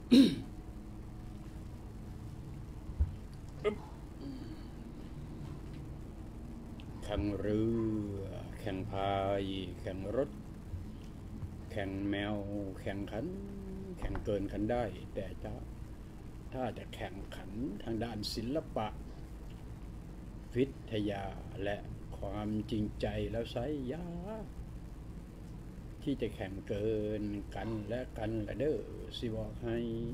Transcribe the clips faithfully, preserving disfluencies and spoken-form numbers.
แข่งเรือแข่งพายแข่งรถแข่งแมวแข่งขันแข่งเกินกันได้แต่จะถ้าจะแข่งขันทางด้านศิลปะวิทยาและความจริงใจแล้วไซยาที่จะแข่งเกินกันและกันละเด้อสิบอกให้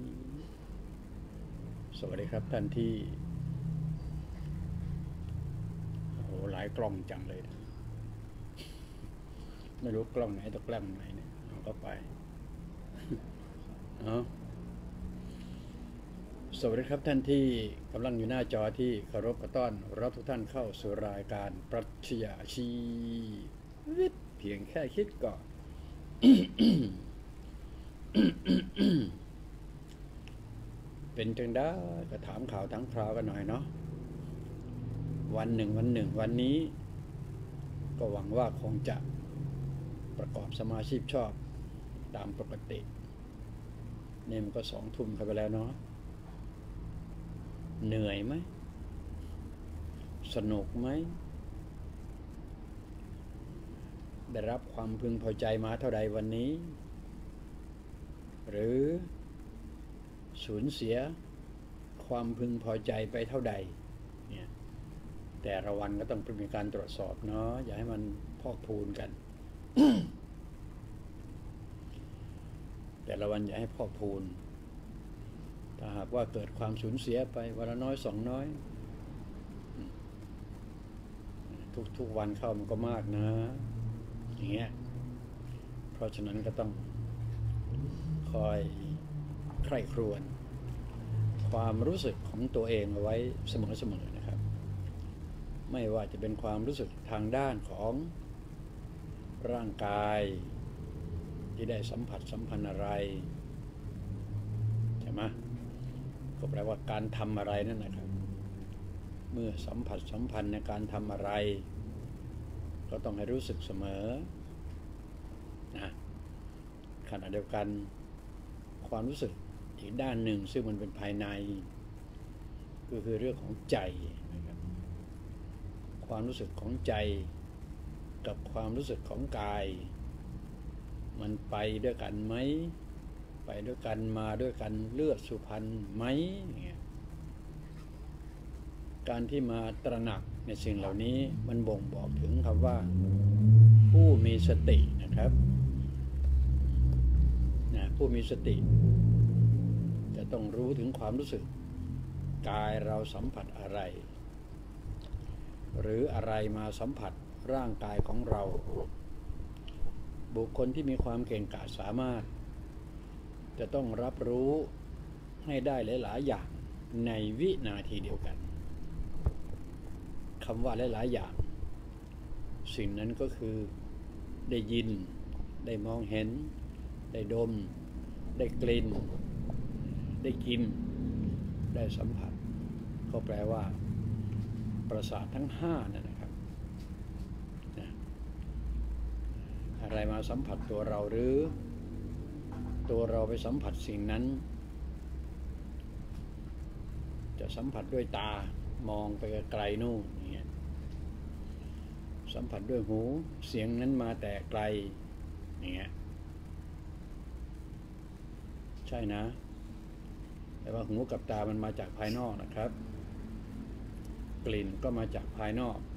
สวัสดีครับท่านที่โอ้โหหลายกล้องจังเลยนะไม่รู้กล้องไหนตกกล้องไหนเนี่ยเอาก็ไปเอาสวัสดีครับท่านที่กำลังอยู่หน้าจอที่เคารพต้อนรับทุกท่านเข้าสู่รายการปรัชญาชีวิตเพียงแค่คิดก่อน เป็นจังได้ก็ถามข่าวทั้งคราวกันหน่อยเนาะวันหนึ่งวันหนึ่งวันนี้ก็หวังว่าคงจะประกอบสมาชีพชอบตามปกติเนี่ยมันก็สองทุ่มเข้าไปแล้วเนาะเหนื่อยไหมสนุกไหมได้รับความพึงพอใจมาเท่าใดวันนี้หรือสูญเสียความพึงพอใจไปเท่าใดเนี่ยแต่ละวันก็ต้องมีการตรวจสอบเนาะอย่าให้มันพอกพูนกัน แต่ละวันอย่าให้พอกพูนถ้าหากว่าเกิดความสูญเสียไปวันละน้อยสองน้อยทุกทุกวันเข้ามันก็มากนะอย่างเงี้ยเพราะฉะนั้นก็ต้องคอยใคร่ครวญความรู้สึกของตัวเองเอาไว้เสมอๆนะครับไม่ว่าจะเป็นความรู้สึกทางด้านของร่างกายที่ได้สัมผัสสัมพันธ์อะไรใช่ไหมก็แปลว่าการทำอะไรนั่นนะครับเมื่อสัมผัสสัมพันธ์ในการทำอะไรก็ต้องให้รู้สึกเสมอนะขณะเดียวกันความรู้สึกอีกด้านหนึ่งซึ่งมันเป็นภายในก็คือเรื่องของใจนะครับความรู้สึกของใจกับความรู้สึกของกายมันไปด้วยกันไหมไปด้วยกันมาด้วยกันเลือดสุพรรณไหมเนี่ยการที่มาตระหนักในสิ่งเหล่านี้มันบ่งบอกถึงคำว่าผู้มีสตินะครับนะผู้มีสติจะต้องรู้ถึงความรู้สึกกายเราสัมผัสอะไรหรืออะไรมาสัมผัสร่างกายของเราบุคคลที่มีความเก่งกาจสามารถจะต้องรับรู้ให้ได้หลายๆอย่างในวินาทีเดียวกันคำว่าหลายๆอย่างสิ่งนั้นก็คือได้ยินได้มองเห็นได้ดมได้กลิ่นได้กินได้สัมผัสก็แปลว่าประสาททั้งห้านั่นนะครับนะอะไรมาสัมผัสตัวเราหรือตัวเราไปสัมผัสสิ่งนั้นจะสัมผัสด้วยตามองไปไกลๆนู่นเนี่ยสัมผัสด้วยหูเสียงนั้นมาแต่ไกลเนี่ยใช่นะแต่ว่าหูกับตามันมาจากภายนอกนะครับกลิ่นก็มาจากภายนอก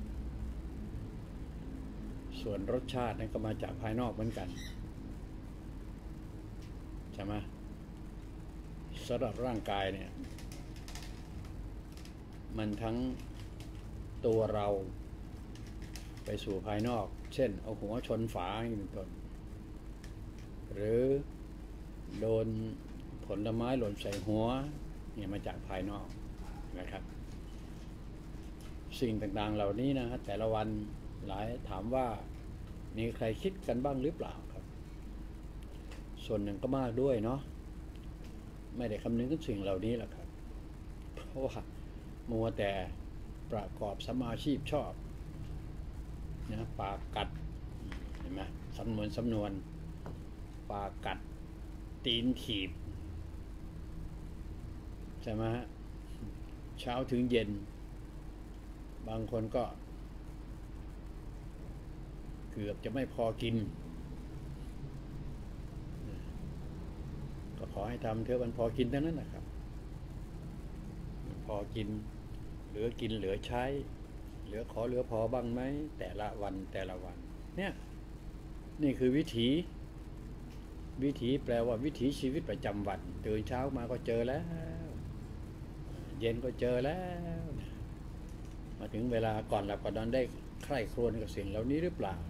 ส่วนรสชาตินั้นก็มาจากภายนอกเหมือนกันใช่ไหมสำหรับร่างกายเนี่ยมันทั้งตัวเราไปสู่ภายนอกเช่นเอาหัวชนฝาอย่างนี้เป็นต้นหรือโดนผลไม้หล่นใส่หัวเนี่ยมาจากภายนอกนะครับสิ่งต่างๆเหล่านี้นะแต่ละวันหลายถามว่ามีใครคิดกันบ้างหรือเปล่าครับส่วนหนึ่งก็มากด้วยเนาะไม่ได้คำนึงถึงสิ่งเหล่านี้แหละครับเพราะว่ามัวแต่ประกอบสมาชีพชอบนะปากกัดเห็นไหมสำนวนสำนวนปากกัดตีนถีบใช่ไหมฮะเช้าถึงเย็นบางคนก็เกือบจะไม่พอกินก็ขอให้ทำเถอะมันพอกินทั้งนั้นนะครับพอกินเหลือกินเหลือใช้เหลือขอเหลือพอบ้างไหมแต่ละวันแต่ละวันเนี่ยนี่คือวิถีวิถีแปลว่าวิถีชีวิตประจำวันตื่นเช้ามาก็เจอแล้วเย็นก็เจอแล้วมาถึงเวลาก่อนหลับก่อนนอนได้ใคร่ครวญกับสิ่งเหล่านี้หรือเปล่า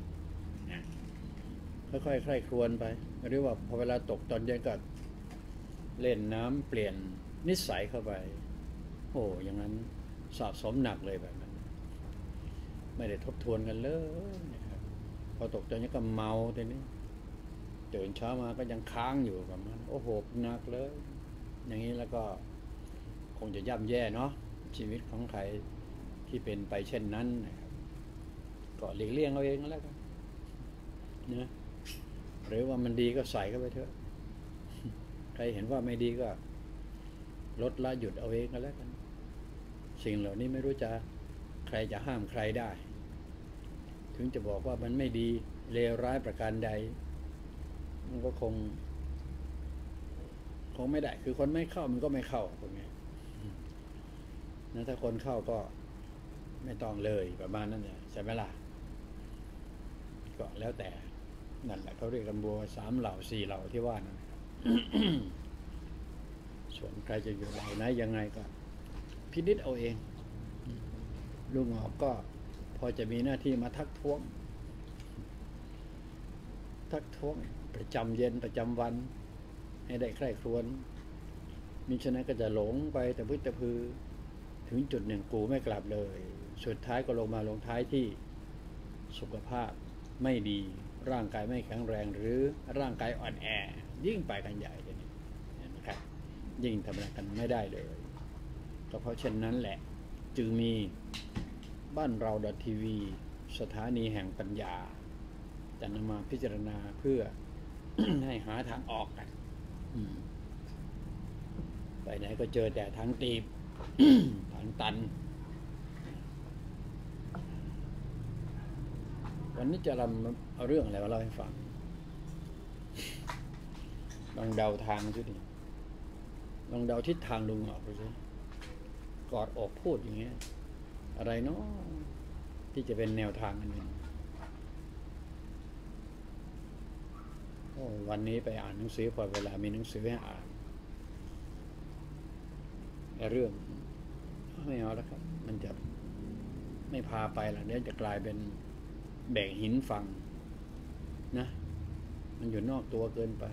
ค่อยๆใคร่ครวญไปหรือว่าพอเวลาตกตอนเย็นก็เล่นน้ำเปลี่ยนนิสัยเข้าไปโอ้อย่างนั้นสะสมหนักเลยแบบนั้นไม่ได้ทบทวนกันเลยนะครับพอตกตอนนี้ก็เมาทีนี้ตื่นเช้ามาก็ยังค้างอยู่แบบนั้นโอ้โหหนักเลยอย่างนี้แล้วก็คงจะย่ำแย่เนาะชีวิตของใครที่เป็นไปเช่นนั้นนะครับก็หลีกเลี่ยงเอาเองแล้วกันนะหรือว่ามันดีก็ใส่เข้าไปเถอะใครเห็นว่าไม่ดีก็ลดละหยุดเอาเองก็แล้วกันสิ่งเหล่านี้ไม่รู้จะใครจะห้ามใครได้ถึงจะบอกว่ามันไม่ดีเลวร้ายประการใดมันก็คงคงไม่ได้คือคนไม่เข้ามันก็ไม่เข้าตรงนี้นะถ้าคนเข้าก็ไม่ต้องเลยประมาณนั้นเนี่ยใช่ไหมล่ะก็แล้วแต่นั่นแหละเขาเรียกกันบัวสามเหล่าสี่เหล่าที่ว่านั่นส่วนใครจะอยู่เหล่าไหนยังไงก็พินิจเอาเองลุงออกก็พอจะมีหน้าที่มาทักท้วงทักท้วงประจำเย็นประจำวันให้ได้ใคร่ครวญมิฉะนั้นก็จะหลงไปแต่พึ่งแต่พือถึงจุดหนึ่งกูไม่กลับเลยสุดท้ายก็ลงมาลงท้ายที่สุขภาพไม่ดีร่างกายไม่แข็งแรงหรือร่างกายอ่อนแอยิ่งไปกันใหญ่เลยนะครับยิ่งทำอะไรกันไม่ได้เลยก็เพราะเช่นนั้นแหละจึงมีบ้านเราทีวีสถานีแห่งปัญญาจะนำมาพิจารณาเพื่อ ให้หาทางออกกันไปไหนก็เจอแต่ทางตีบ ทางตันวันนี้จะรำเอาเรื่องอะไรมาเล่าให้ฟังลองเดาทางสิดิลองเดาทิศทางลุงออกไปสิกอดอกพูดอย่างเงี้ยอะไรเนาะที่จะเป็นแนวทางอันหนึ่งโอ้วันนี้ไปอ่านหนังสือพอเวลามีหนังสือให้อ่านเรื่องไม่เอาแล้วครับมันจะไม่พาไปหรอกเดี๋ยวจะกลายเป็นแบกหินฟังนะมันอยู่นอกตัวเกินไป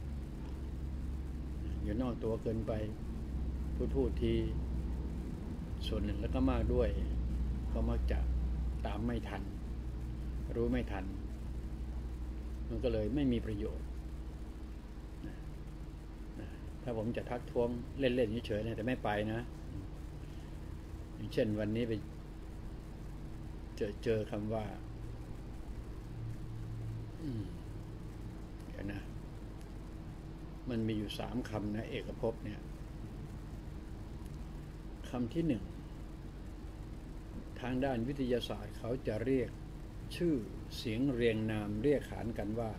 อยู่นอกตัวเกินไปพูดพูดทีส่วนหนึ่งแล้วก็มากด้วยก็มักจะตามไม่ทันรู้ไม่ทันมันก็เลยไม่มีประโยชน์ถ้าผมจะทักท้วงเล่นๆเฉยๆนะแต่ไม่ไปนะอย่างเช่นวันนี้ไปเจอเจอคำว่าเดี๋ยวนะมันมีอยู่สามคำนะเอกภพเนี่ยคำที่หนึ่งทางด้านวิทยาศาสตร์เขาจะเรียกชื่อเสียงเรียงนามเรียกขานกันว่า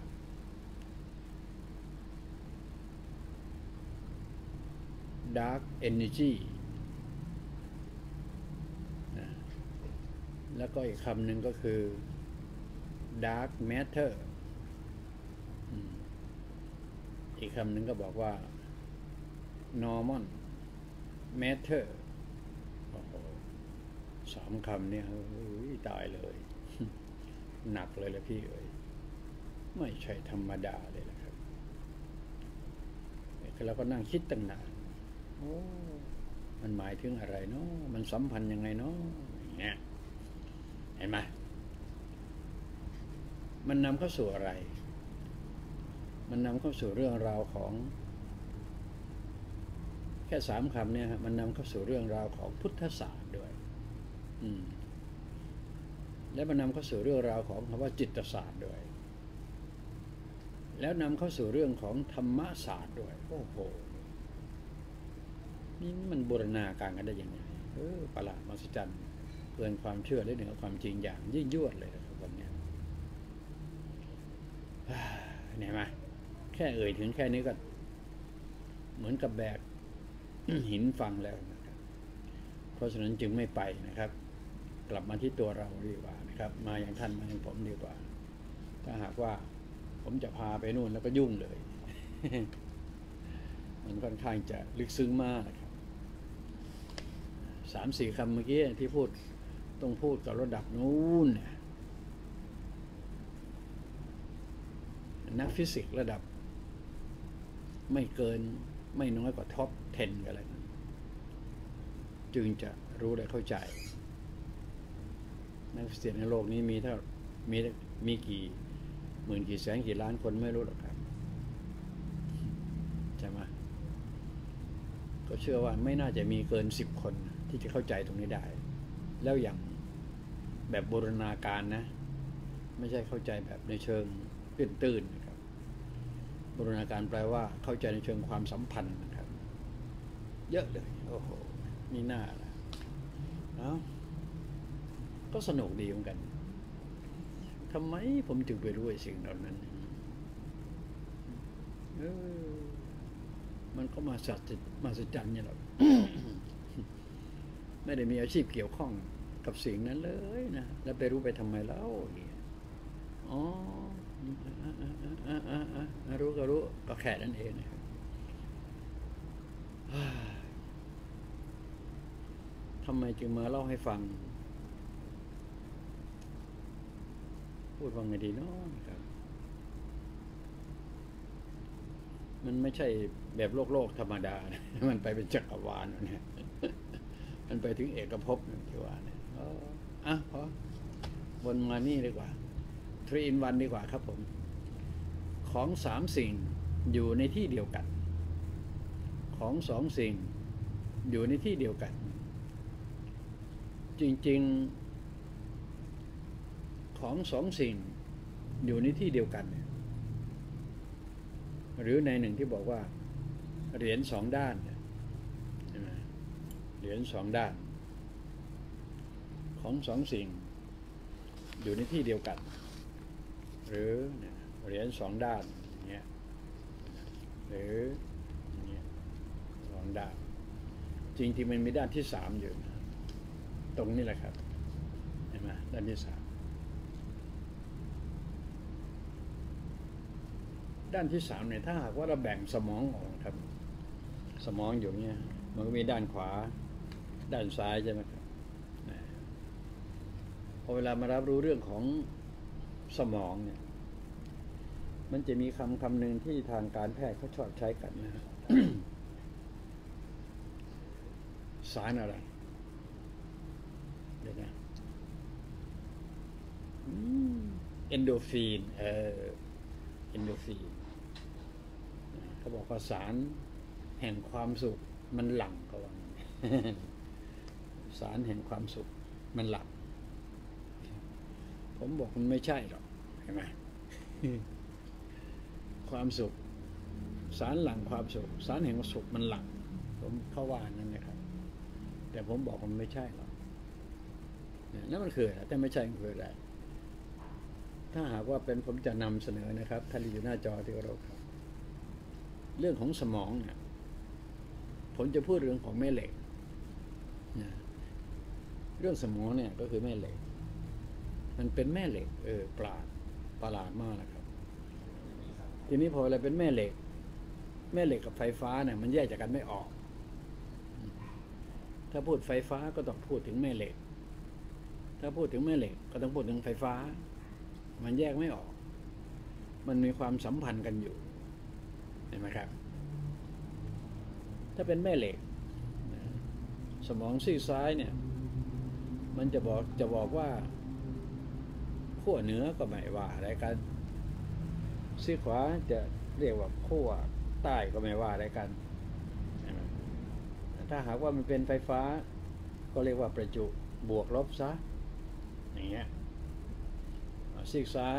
dark energy นะแล้วก็อีกคำหนึ่งก็คือ dark matter อีกคำหนึ่งก็บอกว่า normal matter โอ้โหสามคำเนี่ยตายเลย หนักเลยละพี่เอ๋ยไม่ใช่ธรรมดาเลยนะครับเราก็นั่งคิดตั้งนานโอ้มันหมายถึงอะไรเนาะมันสัมพันธ์ยังไงเนาะอย่างเงี้ยเห็นไหมมันนำเข้าสู่อะไรมันนำเข้าสู่เรื่องราวของแค่สามคำเนี่ยมันนำเข้าสู่เรื่องราวของพุทธศาสตร์ด้วยอืมและมันนำเข้าสู่เรื่องราวของคำว่าจิตศาสตร์ด้วยแล้วนำเข้าสู่เรื่องของธรรมศาสตร์ด้วยโอ้โหนี่มันบูรณาการกันได้ยังไงเออประหลาดมหัศจรรย์เกินความเชื่อและเหนือความจริงอย่างยิ่งยวดเลยครับวันนี้เห็นไหมแค่เอ่ยถึงแค่นี้ก็เหมือนกับแบก หินฟังแล้วนะครับเพราะฉะนั้นจึงไม่ไปนะครับ กลับมาที่ตัวเราดีกว่านะครับมาอย่างท่านมาอย่างผมดีกว่าถ้าหากว่าผมจะพาไปนู่นแล้วก็ยุ่งเลย มันค่อนข้างจะลึกซึ้งมากนะครับสามสี่คำเมื่อกี้ที่พูดต้องพูดกับระดับนู้นนักฟิสิกส์ระดับไม่เกินไม่น้อยกว่าท็อปสิบกันเลยจึงจะรู้และเข้าใจนักฟิสิกส์ในโลกนี้มีเท่ามีมีกี่หมื่นกี่แสนกี่ล้านคนไม่รู้หรอกครับใช่ไหมก็เชื่อว่าไม่น่าจะมีเกินสิบคนที่จะเข้าใจตรงนี้ได้แล้วอย่างแบบบูรณาการนะไม่ใช่เข้าใจแบบในเชิงตื้นๆนะครับบูรณาการแปลว่าเข้าใจในเชิงความสัมพันธ์นะครับเยอะเลยโอ้โหนี่น่าละเอ้าก็สนุกดีเหมือนกันทำไมผมจึงไปรู้ไอ้สิ่งเหล่านั้นเออมันก็มาสัจมาสัจจันเนี่ยหรอก ไม่ได้มีอาชีพเกี่ยวข้องกับสิ่งนั้นเลยนะแล้วไปรู้ไปทำไมเล่าอ๋อรู้ก็รู้ก็แค่นั้นเองนะครับทำไมจึงมาเล่าให้ฟังพูดว่าไงดีเนาะครับมันไม่ใช่แบบโลกโลกธรรมดานะมันไปเป็นจักรวาลเนี่ยมันไปถึงเอกภพนั่นที่ว่าเนี่ยอ่ะพอบนมานี่ดีกว่าทรีอินวันดีกว่าครับผมของสามสิ่งอยู่ในที่เดียวกันของสองสิ่งอยู่ในที่เดียวกันจริงๆของสองสิ่งอยู่ในที่เดียวกันหรือในหนึ่งที่บอกว่าเหรียญสองด้านใช่ไหมเหรียญสองด้านของสองสิ่งอยู่ในที่เดียวกันหรือเหรียญสองด้านอย่างเงี้ยหรืออย่างเงี้ยสองด้านจริงๆมันมีด้านที่สามอยู่ตรงนี้แหละครับเห็นไหมด้านที่สามด้านที่สามเนี่ยถ้าหากว่าเราแบ่งสมองออกครับสมองอยู่เนี้ยมันก็มีด้านขวาด้านซ้ายใช่ไหมครับพอเวลามารับรู้เรื่องของสมองเนี่ยมันจะมีคำคำหนึ่งที่ทางการแพทย์เขาชอบใช้กันนะ สารอะไรเดี๋ยวนะเอนโดฟินเออเอนโดฟินเขาบอกว่าสารแห่งความสุขมันหลั่งเขาว่า สารแห่งความสุขมันหลั่งผมบอกมันไม่ใช่หรอกเห็นไหม ความสุขสารหลั่งความสุขสารแห่งความสุขมันหลั่งผมเข้าว่านั่นนะครับแต่ผมบอกมันไม่ใช่หรอกนั่นมันคืออะไรแต่ไม่ใช่มันคืออะไรถ้าหากว่าเป็นผมจะนำเสนอนะครับท่านอยู่หน้าจอที่เราครับเรื่องของสมองเนี่ยผมจะพูดเรื่องของแม่เหล็กนะเรื่องสมองเนี่ยก็คือแม่เหล็กมันเป็นแม่เหล็กเออปราดประหลาดมากนะครับทีนี้พออะไรเป็นแม่เหล็กแม่เหล็กกับไฟฟ้าเนี่ยมันแยกจากกันไม่ออกถ้าพูดไฟฟ้าก็ต้องพูดถึงแม่เหล็กถ้าพูดถึงแม่เหล็กก็ต้องพูดถึงไฟฟ้ามันแยกไม่ออกมันมีความสัมพันธ์กันอยู่เห็นไหมครับถ้าเป็นแม่เหล็กสมองซีกซ้ายเนี่ยมันจะบอกจะบอกว่าขั้วเหนือก็ไม่ว่าอะไรกันซีกขวาจะเรียกว่าขั้วใต้ก็ไม่ว่าอะไรกันถ้าหากว่ามันเป็นไฟฟ้าก็เรียกว่าประจุบวกลบซะอย่างเงี้ยซีกซ้าย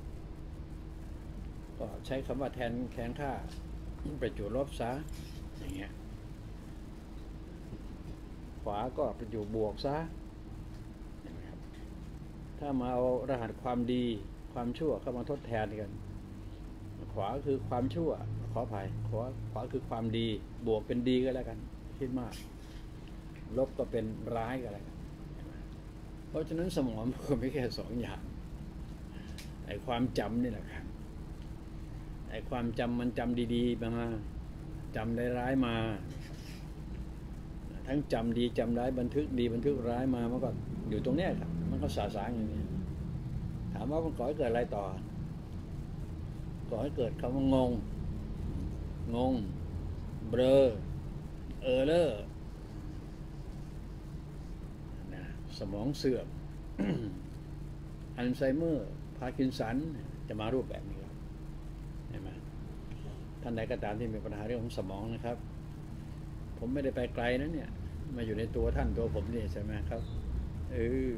ก็ใช้คำว่าแทนแทนค่าประจุลบซะอย่างเงี้ยวาก็ไปอยู่บวกซะนะครับถ้ามาเอารหัสความดีความชั่วเข้ามาทดแทนกันขวาคือความชั่วขออภัยขวาขวาคือความดีบวกเป็นดีก็แล้วกันคิดมากลบก็เป็นร้ายก็แล้วกันเพราะฉะนั้นสมองมันไม่แค่สองอย่างไอ้ความจำนี่แหละครับไอ้ความจำมันจำดีๆมาจำได้ร้ายมาทั้งจำดีจำร้ายบันทึกดีบันทึกร้ายมามันก็อยู่ตรงเนี้ยครับมันก็สาสางอย่างนี้ถามว่ามันก่อให้เกิดอะไรต่อก่อให้เกิดคำว่างงงงเบลอเออเลอร์นะสมองเสื่อม อัลไซเมอร์พาร์กินสันจะมารูปแบบนี้ครับเห็นไหมท่านใดก็ตามที่มีปัญหาเรื่องของสมองนะครับผมไม่ได้ไปไกลนะเนี่ยมาอยู่ในตัวท่านตัวผมนี่ใช่ไหมครับเออ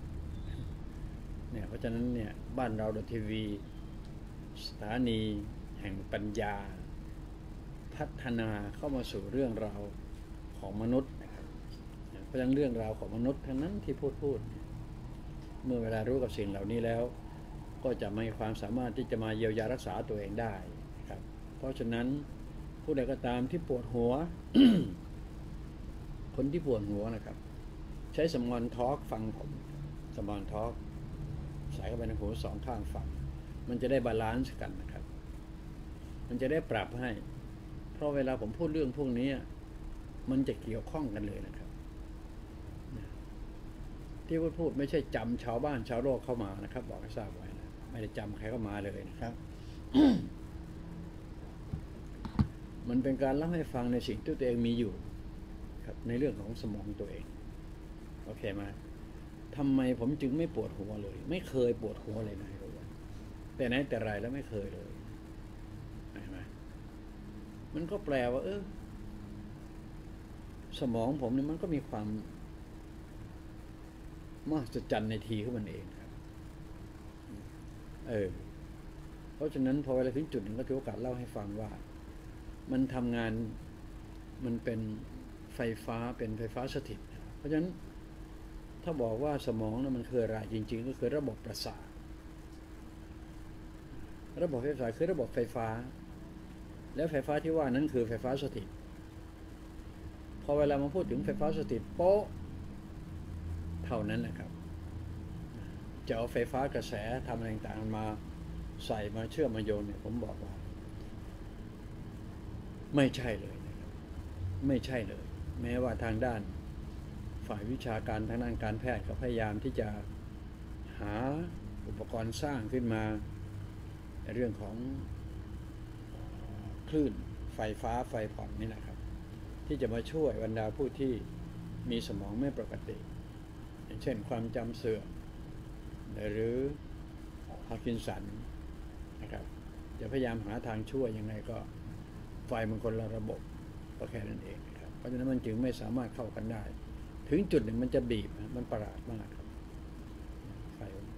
เนี่ยเพราะฉะนั้นเนี่ยบ้านเราดทีวีสถานีแห่งปัญญาพัฒนาเข้ามาสู่เรื่องราวของมนุษย์นะครับเพราะฉะนั้นเรื่องราวของมนุษย์ทั้งนั้นที่พูดพูดเมื่อเวลารู้กับสิ่งเหล่านี้แล้วก็จะมีความสามารถที่จะมาเยียวยารักษาตัวเองได้ครับเพราะฉะนั้นผู้ใดก็ตามที่ปวดหัว คนที่ปวดหัวนะครับใช้สมอนทอล์กฟังผมสมอนทอล์กใส่เข้าไปในหูสองข้างฟังมันจะได้บาลานซ์กันนะครับมันจะได้ปรับให้เพราะเวลาผมพูดเรื่องพวกนี้มันจะเกี่ยวข้องกันเลยนะครับที่พูดพูดไม่ใช่จำชาวบ้านชาวโลกเข้ามานะครับบอกให้ทราบไว้นะไม่ได้จำใครเข้ามาเลยนะครับ มันเป็นการเล่าให้ฟังในสิ่งที่ตัวเองมีอยู่ครับในเรื่องของสมองตัวเองโอเคไหมทำไมผมจึงไม่ปวดหัวเลยไม่เคยปวดหัวเลยนะแต่ไหนแต่ไรแล้วไม่เคยเลยเห็นไหมมันก็แปลว่าเออสมองผมเนี่ยมันก็มีความมหัศจรรย์ในทีของมันเองครับเออเพราะฉะนั้นพอเวลาถึงจุดหนึ่งก็ถือโอกาสเล่าให้ฟังว่ามันทำงานมันเป็นไฟฟ้าเป็นไฟฟ้าสถิตเพราะฉะนั้นถ้าบอกว่าสมองนั้นมันคืออะไรจริงๆก็คือระบบประสาทระบบไฟฟ้าคือระบบไฟฟ้าแล้วไฟฟ้าที่ว่านั้นคือไฟฟ้าสถิตพอเวลามาพูดถึงไฟฟ้าสถิตโป๊ะเท่านั้นนะครับจะเอาไฟฟ้ากระแสทำอะไรต่างๆมาใส่มาเชื่อมมาโยนเนี่ยผมบอกว่าไม่ใช่เลยนะครับไม่ใช่เลยแม้ว่าทางด้านฝ่ายวิชาการทางด้านการแพทย์ก็พยายามที่จะหาอุปกรณ์สร้างขึ้นมาในเรื่องของคลื่นไฟฟ้าไฟผ่อนนี่แหละครับที่จะมาช่วยบรรดาผู้ที่มีสมองไม่ปกติอย่างเช่นความจำเสื่อมหรือพาร์กินสันนะครับจะพยายามหาทางช่วยยังไงก็ไฟมันคนละระบบก็แค่นั้นเองครับเพราะฉะนั้นมันจึงไม่สามารถเข้ากันได้ถึงจุดหนึ่งมันจะบีบมันประหลาดมากครับไฟ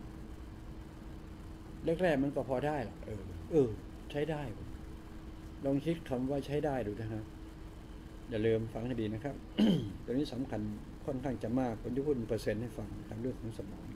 แรกๆมันก็พอได้หรอกเออเออใช้ได้ลองคิดคำว่าใช้ได้ดูนะฮะอย่าลืมฟังให้ดีนะครับ ตัวนี้สำคัญค่อนข้างจะมากผมจะพูดเป็นเปอร์เซ็นต์ให้ฟังทางเรื่องของสมอง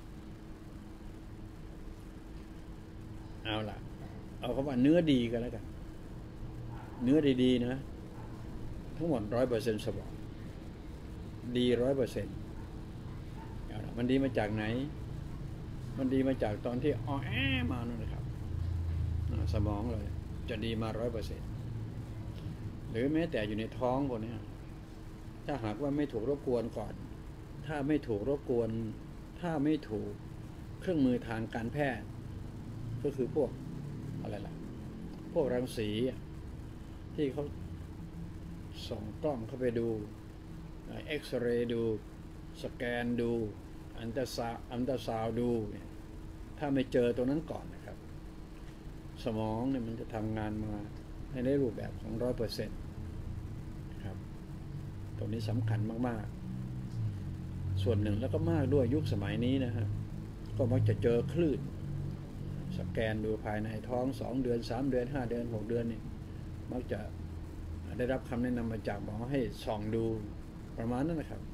เอาล่ะเอาคำว่าเนื้อดีกันแล้วกันเนื้อดีๆนะทั้งหมดร้อยเปอร์เซ็นต์สมองดีร้อยเปอร์เซ็นต์มันดีมาจากไหนมันดีมาจากตอนที่อ้อแอมานั่นนะครับสมองเลยจะดีมาร้อยเปอร์เซ็นต์หรือแม้แต่อยู่ในท้องคนนี้ถ้าหากว่าไม่ถูกรบกวนก่อนถ้าไม่ถูกรบกวนถ้าไม่ถูกเครื่องมือทางการแพทย์ก็คือพวกอะไรล่ะพวกรังสีที่เขาส่องกล้องเข้าไปดูเอ็กซเรย์ดูสแกนดูอันตราซาวอันตราซาวดูเนี่ยถ้าไม่เจอตัวนั้นก่อนนะครับสมองเนี่ยมันจะทำงานมาในรูปแบบของร้อยเปอร์เซ็นต์ครับตรงนี้สำคัญมากๆส่วนหนึ่งแล้วก็มากด้วยยุคสมัยนี้นะฮะก็มักจะเจอคลื่นสแกนดูภายในท้องสองเดือนสามเดือนห้าเดือนหกเดือนนี่มักจะได้รับคำแนะนำมาจากหมอให้ส่องดูประมาณนั้นนะครับ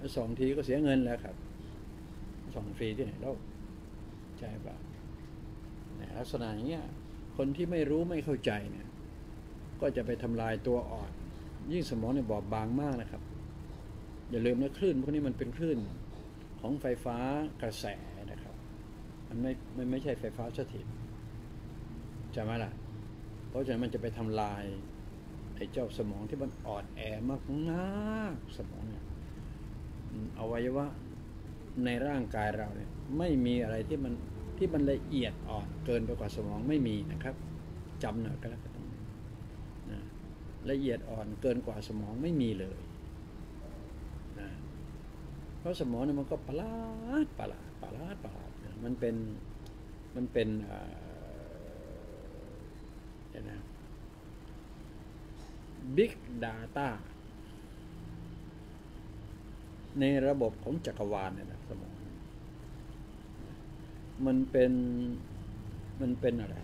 ส่องทีก็เสียเงินแล้วครับส่องฟรีที่ไหนแล้วใช่ปะลักษณะอย่างเงี้ยคนที่ไม่รู้ไม่เข้าใจเนี่ยก็จะไปทำลายตัวอ่อนยิ่งสมองเนี่ยบอบบางมากนะครับอย่าลืมนะคลื่นพวกนี้มันเป็นคลื่นของไฟฟ้ากระแสนะครับมันไม่ไม่ไม่ใช่ไฟฟ้าสถิตใช่ไหมล่ะเพราะฉะนั้นมันจะไปทำลายไอ้เจ้าสมองที่มันอ่อนแอมากนักสมองเนี่ยอวัยวะในร่างกายเราเนี่ยไม่มีอะไรที่มันที่มันละเอียดอ่อนเกินไปกว่าสมองไม่มีนะครับจำหน่อยก็แล้วกันนะละเอียดอ่อนเกินกว่าสมองไม่มีเลยนะเพราะสมองเนี่ยมันก็ประหลาดประหลาดประหลาดประหลาดมันเป็นมันเป็นอะไรนะ Big Data ในระบบของจักรวาลเนี่ยนะสมองมันเป็นมันเป็นอะไร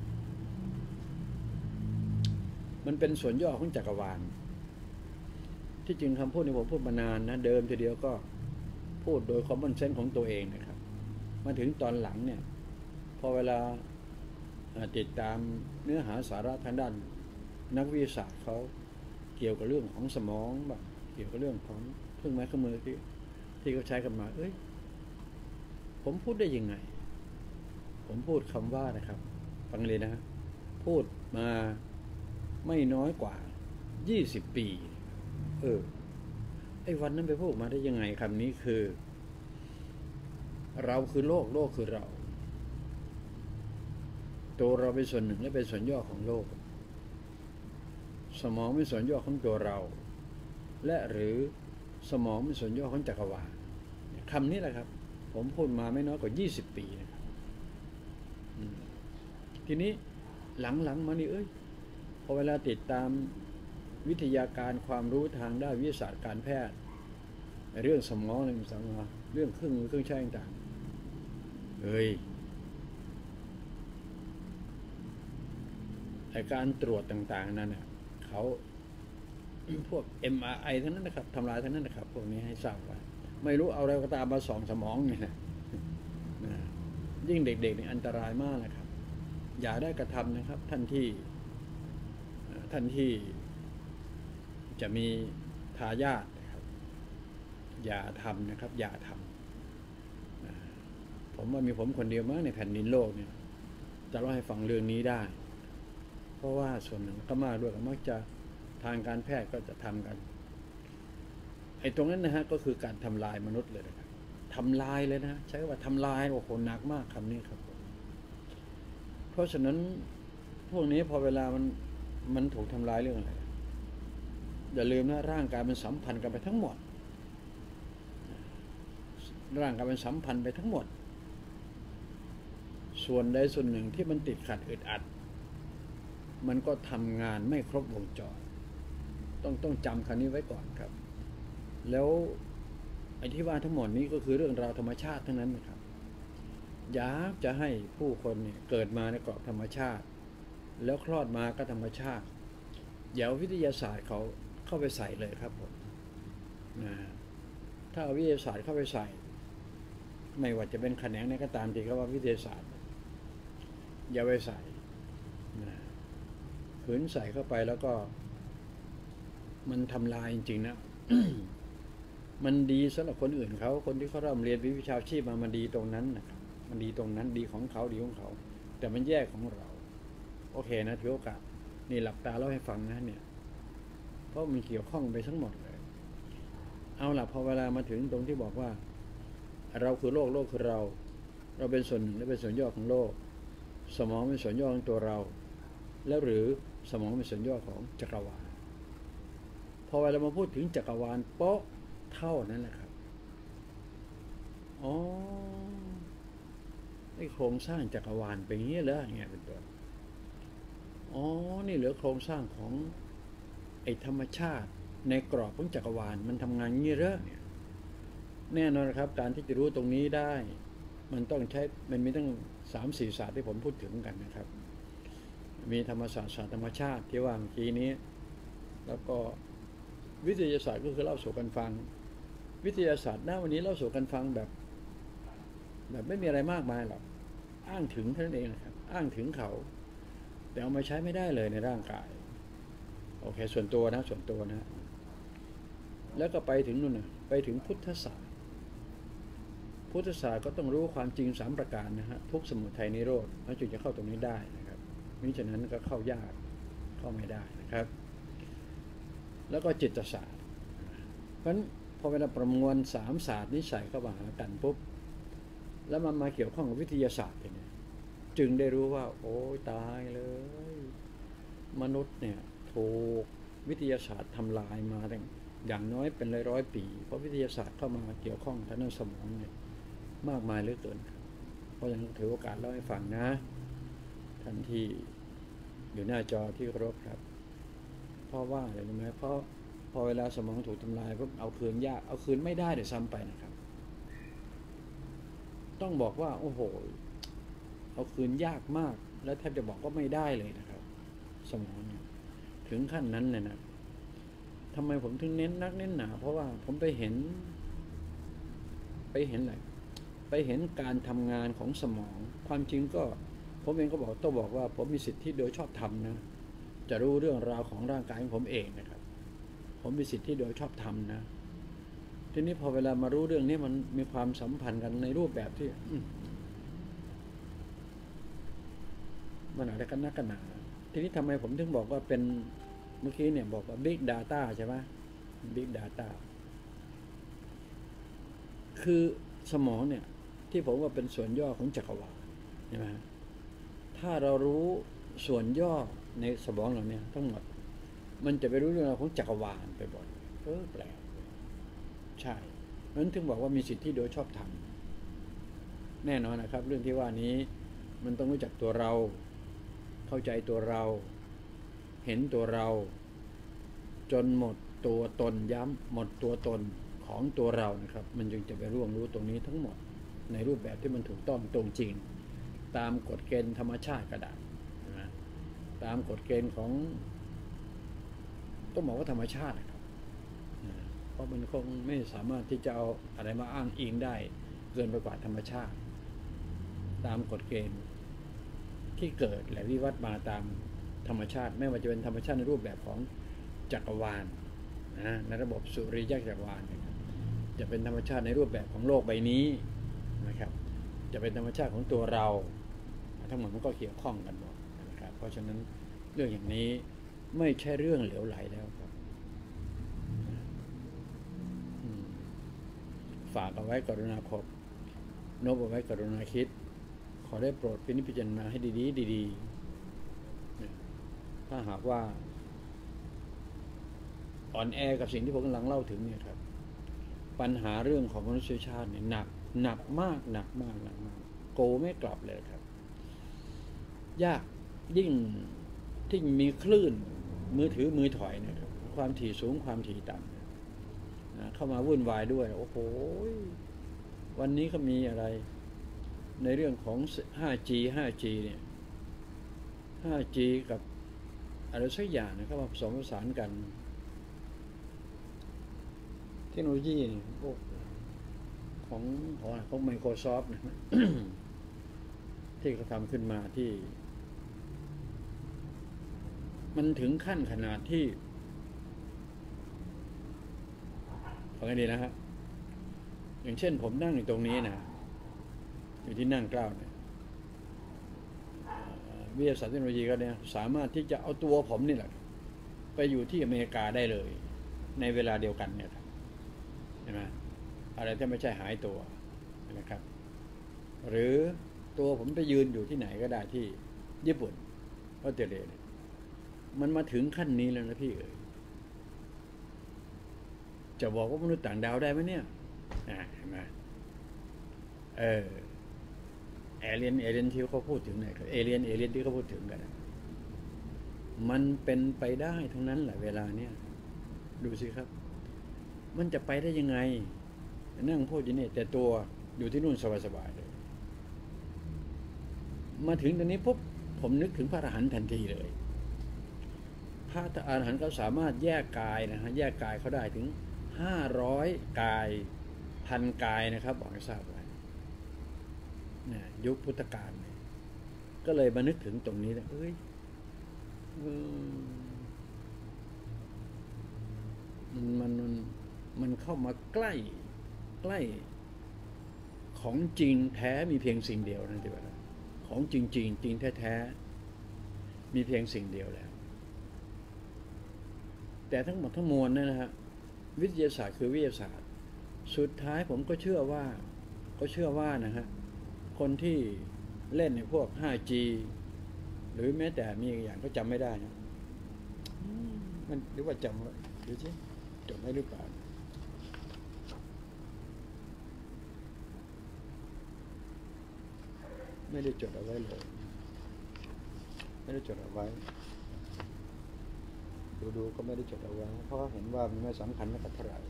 มันเป็นส่วนย่อของจักรวาลที่จริงคำพูดนี้ผมพูดมานานนะเดิมทีเดียวก็พูดโดยคอมมอนเซนส์ของตัวเองนะครับมาถึงตอนหลังเนี่ยพอเวลาติดตามเนื้อหาสาระทางด้านนักวิทยาศาสตร์เขาเกี่ยวกับเรื่องของสมองบ้างเกี่ยวกับเรื่องของเครื่องไม้เครื่องมือที่ที่เขาใช้กันมาเอ้ยผมพูดได้ยังไงผมพูดคำว่านะครับฟังเลยนะพูดมาไม่น้อยกว่ายี่สิบปีเออไอ้วันนั้นไปพูดมาได้ยังไงคำนี้คือเราคือโลกโลกคือเราตัวเราเป็นส่วนหนึ่งและเป็นส่วนย่อของโลกสมองเป็นส่วนย่อของตัวเราและหรือสมองเป็นส่วนย่อของจักรวาลคำนี้แหละครับผมพูดมาไม่น้อยกว่ายี่สิบปีนะครับทีนี้หลังๆมานี่เอ้ยพอเวลาติดตามวิทยาการความรู้ทางด้านวิทยาศาสตร์การแพทย์เรื่องสมองเรื่องสังวาเรื่องเครื่องมือเครื่องใช้ต่างๆเอ้ยไอการตรวจต่างๆนั้นเนี่ยเขาพวก เอ็ม อาร์ ไอ ทั้งนั้นนะครับทำลายทั้งนั้นนะครับพวกนี้ให้ทราบว่าไม่รู้เอาอะไรก็ตามมาส่องสมองนี่แหละยิ่งเด็กๆนี่อันตรายมากนะครับอย่าได้กระทำนะครับท่านที่ท่านที่จะมีทายาทนะครับอย่าทำนะครับอย่าทำผมว่ามีผมคนเดียวมั้งในแผ่นดินโลกเนี่ยจะเล่าให้ฟังเรื่องนี้ได้เพราะว่าส่วนหนึ่งก็มากด้วยมักจะทางการแพทย์ก็จะทำกันไอ้ตรงนั้นนะฮะก็คือการทำลายมนุษย์เลยนะครับทำลายเลยนะใช้คำว่าทำลายโอ้โหหนักมากคำนี้ครับเพราะฉะนั้นพวกนี้พอเวลามันมันถูกทำลายเรื่องอะไรอย่าลืมนะร่างกายมันสัมพันธ์กันไปทั้งหมดร่างกายมันสัมพันธ์ไปทั้งหมดส่วนใดส่วนหนึ่งที่มันติดขัดอึดอัดมันก็ทำงานไม่ครบวงจรต้องต้องจำคำนี้ไว้ก่อนครับแล้วไอ้ที่ว่าทั้งหมดนี้ก็คือเรื่องราวธรรมชาติทั้งนั้นนะครับอยากจะให้ผู้คนเนี่ยเกิดมาในกรอบธรรมชาติแล้วคลอดมาก็ธรรมชาติอย่าเอาวิทยาศาสตร์เขาเข้าไปใส่เลยครับผมนะถ้าเอาวิทยาศาสตร์เข้าไปใส่ไม่ว่าจะเป็นแขนงไหนก็ตามที่เขาว่าวิทยาศาสตร์อย่าไปใส่นะขืนใส่เข้าไปแล้วก็มันทำลายจริงๆนะ มันดีสำหรับคนอื่นเขาคนที่เขาเริ่มเรียนวิชาชีพมามันดีตรงนั้นนะครับมันดีตรงนั้นดีของเขาดีของเขาแต่มันแย่ของเราโอเคนะถือโอกาสนี่หลับตาเล่าให้ฟังนะเนี่ยเพราะมันเกี่ยวข้องไปทั้งหมดเลยเอาล่ะพอเวลามาถึงตรงที่บอกว่าเราคือโลกโลกคือเราเราเป็นส่วนหนึ่งและเป็นส่วนย่อของโลกสมองเป็นส่วนย่อของตัวเราแล้วหรือสมองเป็นส่วนย่อของจักรวาลพอเวลามาพูดถึงจักรวาลโป๊ะเท่านั้นแหละครับอ๋อไอ้โครงสร้างจักรวาลเป็นอย่างนี้เหรออย่างเงี้ยเป็นต้นอ๋อนี่เหลือโครงสร้างของไอ้ธรรมชาติในกรอบของจักรวาลมันทำงานงี้เหรอเนี่ยแน่นอนครับการที่จะรู้ตรงนี้ได้มันต้องใช้มันมีตั้งสามสี่ศาสตร์ที่ผมพูดถึงกันนะครับมีธรรมศาสตร์ศาสตร์ธรรมชาติที่ว่าเมื่อกี้นี้แล้วก็วิทยาศาสตร์ก็คือเล่าสู่กันฟังวิทยาศาสตร์หน้าวันนี้เล่าสู่กันฟังแบบแบบไม่มีอะไรมากมายหรอกอ้างถึงเท่านั้นเองนะครับอ้างถึงเขาแต่เอามาใช้ไม่ได้เลยในร่างกายโอเคส่วนตัวนะส่วนตัวนะแล้วก็ไปถึงนู่นนะไปถึงพุทธศาสตร์พุทธศาสตร์ก็ต้องรู้ความจริงสามประการนะฮะทุกสมุทัยนิโรธแล้วจึงจะเข้าตรงนี้ได้นะครับมิฉะนั้นก็เข้ายากเข้าไม่ได้นะครับแล้วก็จิตศาสตร์เพราะฉะนั้นพอเวลาประมวลสามศาสตร์นี้ใส่เข้ามาหากันปุ๊บแล้วมันมาเกี่ยวข้องกับวิทยาศาสตร์เนี่ยจึงได้รู้ว่าโอ้ยตายเลยมนุษย์เนี่ยถูกวิทยาศาสตร์ทำลายมาตั้งอย่างน้อยเป็นร้อยร้อยปีเพราะวิทยาศาสตร์เข้ามาเกี่ยวข้องทางด้านสมองเนี่ยมากมายเหลือเกินเพราะฉะนั้นถือโอกาสเล่าให้ฟังนะท่านที่อยู่หน้าจอที่เคารพครับเพราะว่าอะไรรู้ไหมเพราะพอเวลาสมองถูกทำลายปุ๊บเอาคืนยากเอาคืนไม่ได้เดี๋ยวซ้ำไปนะครับต้องบอกว่าโอ้โหเอาคืนยากมากแล้วแทบจะบอกว่าไม่ได้เลยนะครับสมองถึงขั้นนั้นเลยนะทำไมผมถึงเน้นนักเน้นหนาเพราะว่าผมไปเห็นไปเห็นอะไรไปเห็นการทำงานของสมองความจริงก็ผมเองก็บอกต้องบอกว่าผมมีสิทธิโดยชอบธรรมนะจะรู้เรื่องราวของร่างกายของผมเองนะครับผมมีสิทธิโดยชอบธรรมนะทีนี้พอเวลามารู้เรื่องนี้มันมีความสัมพันธ์กันในรูปแบบที่มันอะไรกันนักกันหนาทีนี้ทำไมผมถึงบอกว่าเป็นเมื่อกี้เนี่ยบอกว่า Big Data ใช่ไหม Big Data คือสมองเนี่ยที่ผมว่าเป็นส่วนย่อของจักรวาลใช่ไหมถ้าเรารู้ส่วนย่อในสมองเราเนี่ยทั้งหมดมันจะไปรู้เรื่องราวของจักรวาลไปหมดเออแปลกใช่เพราะฉะนั้นถึงบอกว่ามีสิทธิโดยชอบธรรมแน่นอนนะครับเรื่องที่ว่านี้มันต้องรู้จักตัวเราเข้าใจตัวเราเห็นตัวเราจนหมดตัวตนย้ำหมดตัวตนของตัวเรานะครับมันจึงจะไปร่วงรู้ตรงนี้ทั้งหมดในรูปแบบที่มันถูกต้องตรงจริงตามกฎเกณฑ์ธรรมชาติก็ได้นะตามกฎเกณฑ์ของต้องบอกว่าธรรมชาตินะครับเพราะมันคงไม่สามารถที่จะเอาอะไรมาอ้างอิงได้เกินไปกว่าธรรมชาติตามกฎเกณฑ์ที่เกิดและวิวัฒน์มาตามธรรมชาติไม่ว่าจะเป็นธรรมชาติในรูปแบบของจักรวาลนะในระบบสุริยะจักรวาลนะครับจะเป็นธรรมชาติในรูปแบบของโลกใบนี้นะครับจะเป็นธรรมชาติของตัวเราทั้งหมดมันก็เกี่ยวข้องกันหมดนะครับเพราะฉะนั้นเรื่องอย่างนี้ไม่ใช่เรื่องเหลวไหลแล้วครับฝากเอาไว้กรุณาคบโน้มเอาไว้กรุณาคิดขอได้โปรดพินิจพิจารณาให้ดีๆดีๆถ้าหากว่าอ่อนแอกับสิ่งที่ผมกำลังเล่าถึงเนี่ยครับปัญหาเรื่องของมนุษยชาติเนี่ยหนักหนักมากหนักมากหนักมากโกไม่กลับเลยครับยากยิ่งที่มีคลื่นมือถือมือถอยนะครับความถี่สูงความถี่ต่ำเข้ามาวุ่นวายด้วยโอ้โหวันนี้ก็มีอะไรในเรื่องของ ห้าจี ห้าจี เนี่ย ห้าจี กับอะไรสักอย่างนะครับมาผสมผสานกันเทคโนโลยีพวกของของของ Microsoft นะ ที่เขาทำขึ้นมาที่มันถึงขั้นขนาดที่ฟังให้ดีนะครับอย่างเช่นผมนั่งอยู่ตรงนี้นะอยู่ที่นั่งเกล้าเนี่ยวิทยาศาสตร์เทคโนโลยีก็เนี่ยสามารถที่จะเอาตัวผมนี่แหละไปอยู่ที่อเมริกาได้เลยในเวลาเดียวกันเนี่ยครับเห็นไหมอะไรที่ไม่ใช่หายตัวนะครับหรือตัวผมไปยืนอยู่ที่ไหนก็ได้ที่ญี่ปุ่นออสเตรเลียเนี่ยมันมาถึงขั้นนี้แล้วนะพี่เอ๋ยจะบอกว่ามนุษย์ต่างดาวได้ไหมเนี่ยอ่าเห็นไหมเออเอเลียนเอเลียนที่เขาพูดถึงเนี่ยเอเลียนเอเลียนที่เขาพูดถึงกันมันเป็นไปได้ทั้งนั้นแหละเวลาเนี้ยดูสิครับมันจะไปได้ยังไงนั่งพูดอยู่นี่แต่ตัวอยู่ที่นู่นสบายๆเลยมาถึงตรงนี้ปุ๊บผมนึกถึงพระอรหันต์ทันทีเลยพระอรหันต์เขาสามารถแยกกายนะฮะแยกกายเขาได้ถึงห้าร้อยกายพันกายนะครับบอกให้ทราบไว้เนี่ยยุคพุทธกาลเนี่ยก็เลยมานึกถึงตรงนี้เลยเอ้ยมันมันมันเข้ามาใกล้ใกล้ของจริงแท้มีเพียงสิ่งเดียวนั่นเองว่าของจริงจริงจริงแท้แท้มีเพียงสิ่งเดียวแล้วแต่ทั้งหมดทั้งมวลนั่นนะฮะวิทยาศาสตร์คือวิทยาศาสตร์สุดท้ายผมก็เชื่อว่าก็เชื่อว่านะฮะคนที่เล่นในพวก ห้าจี หรือแม้แต่มีอย่างก็จำไม่ได้นะมันหรือว่าจำไว้ดูสิจดไว้หรือเปล่าไม่ได้จดเอาไว้เลยไม่ได้จดเอาไว้ดูๆก็ไม่ได้จดเอาไว้เพราะเห็นว่ามันไม่สำคัญไม่กับเท่าไหร่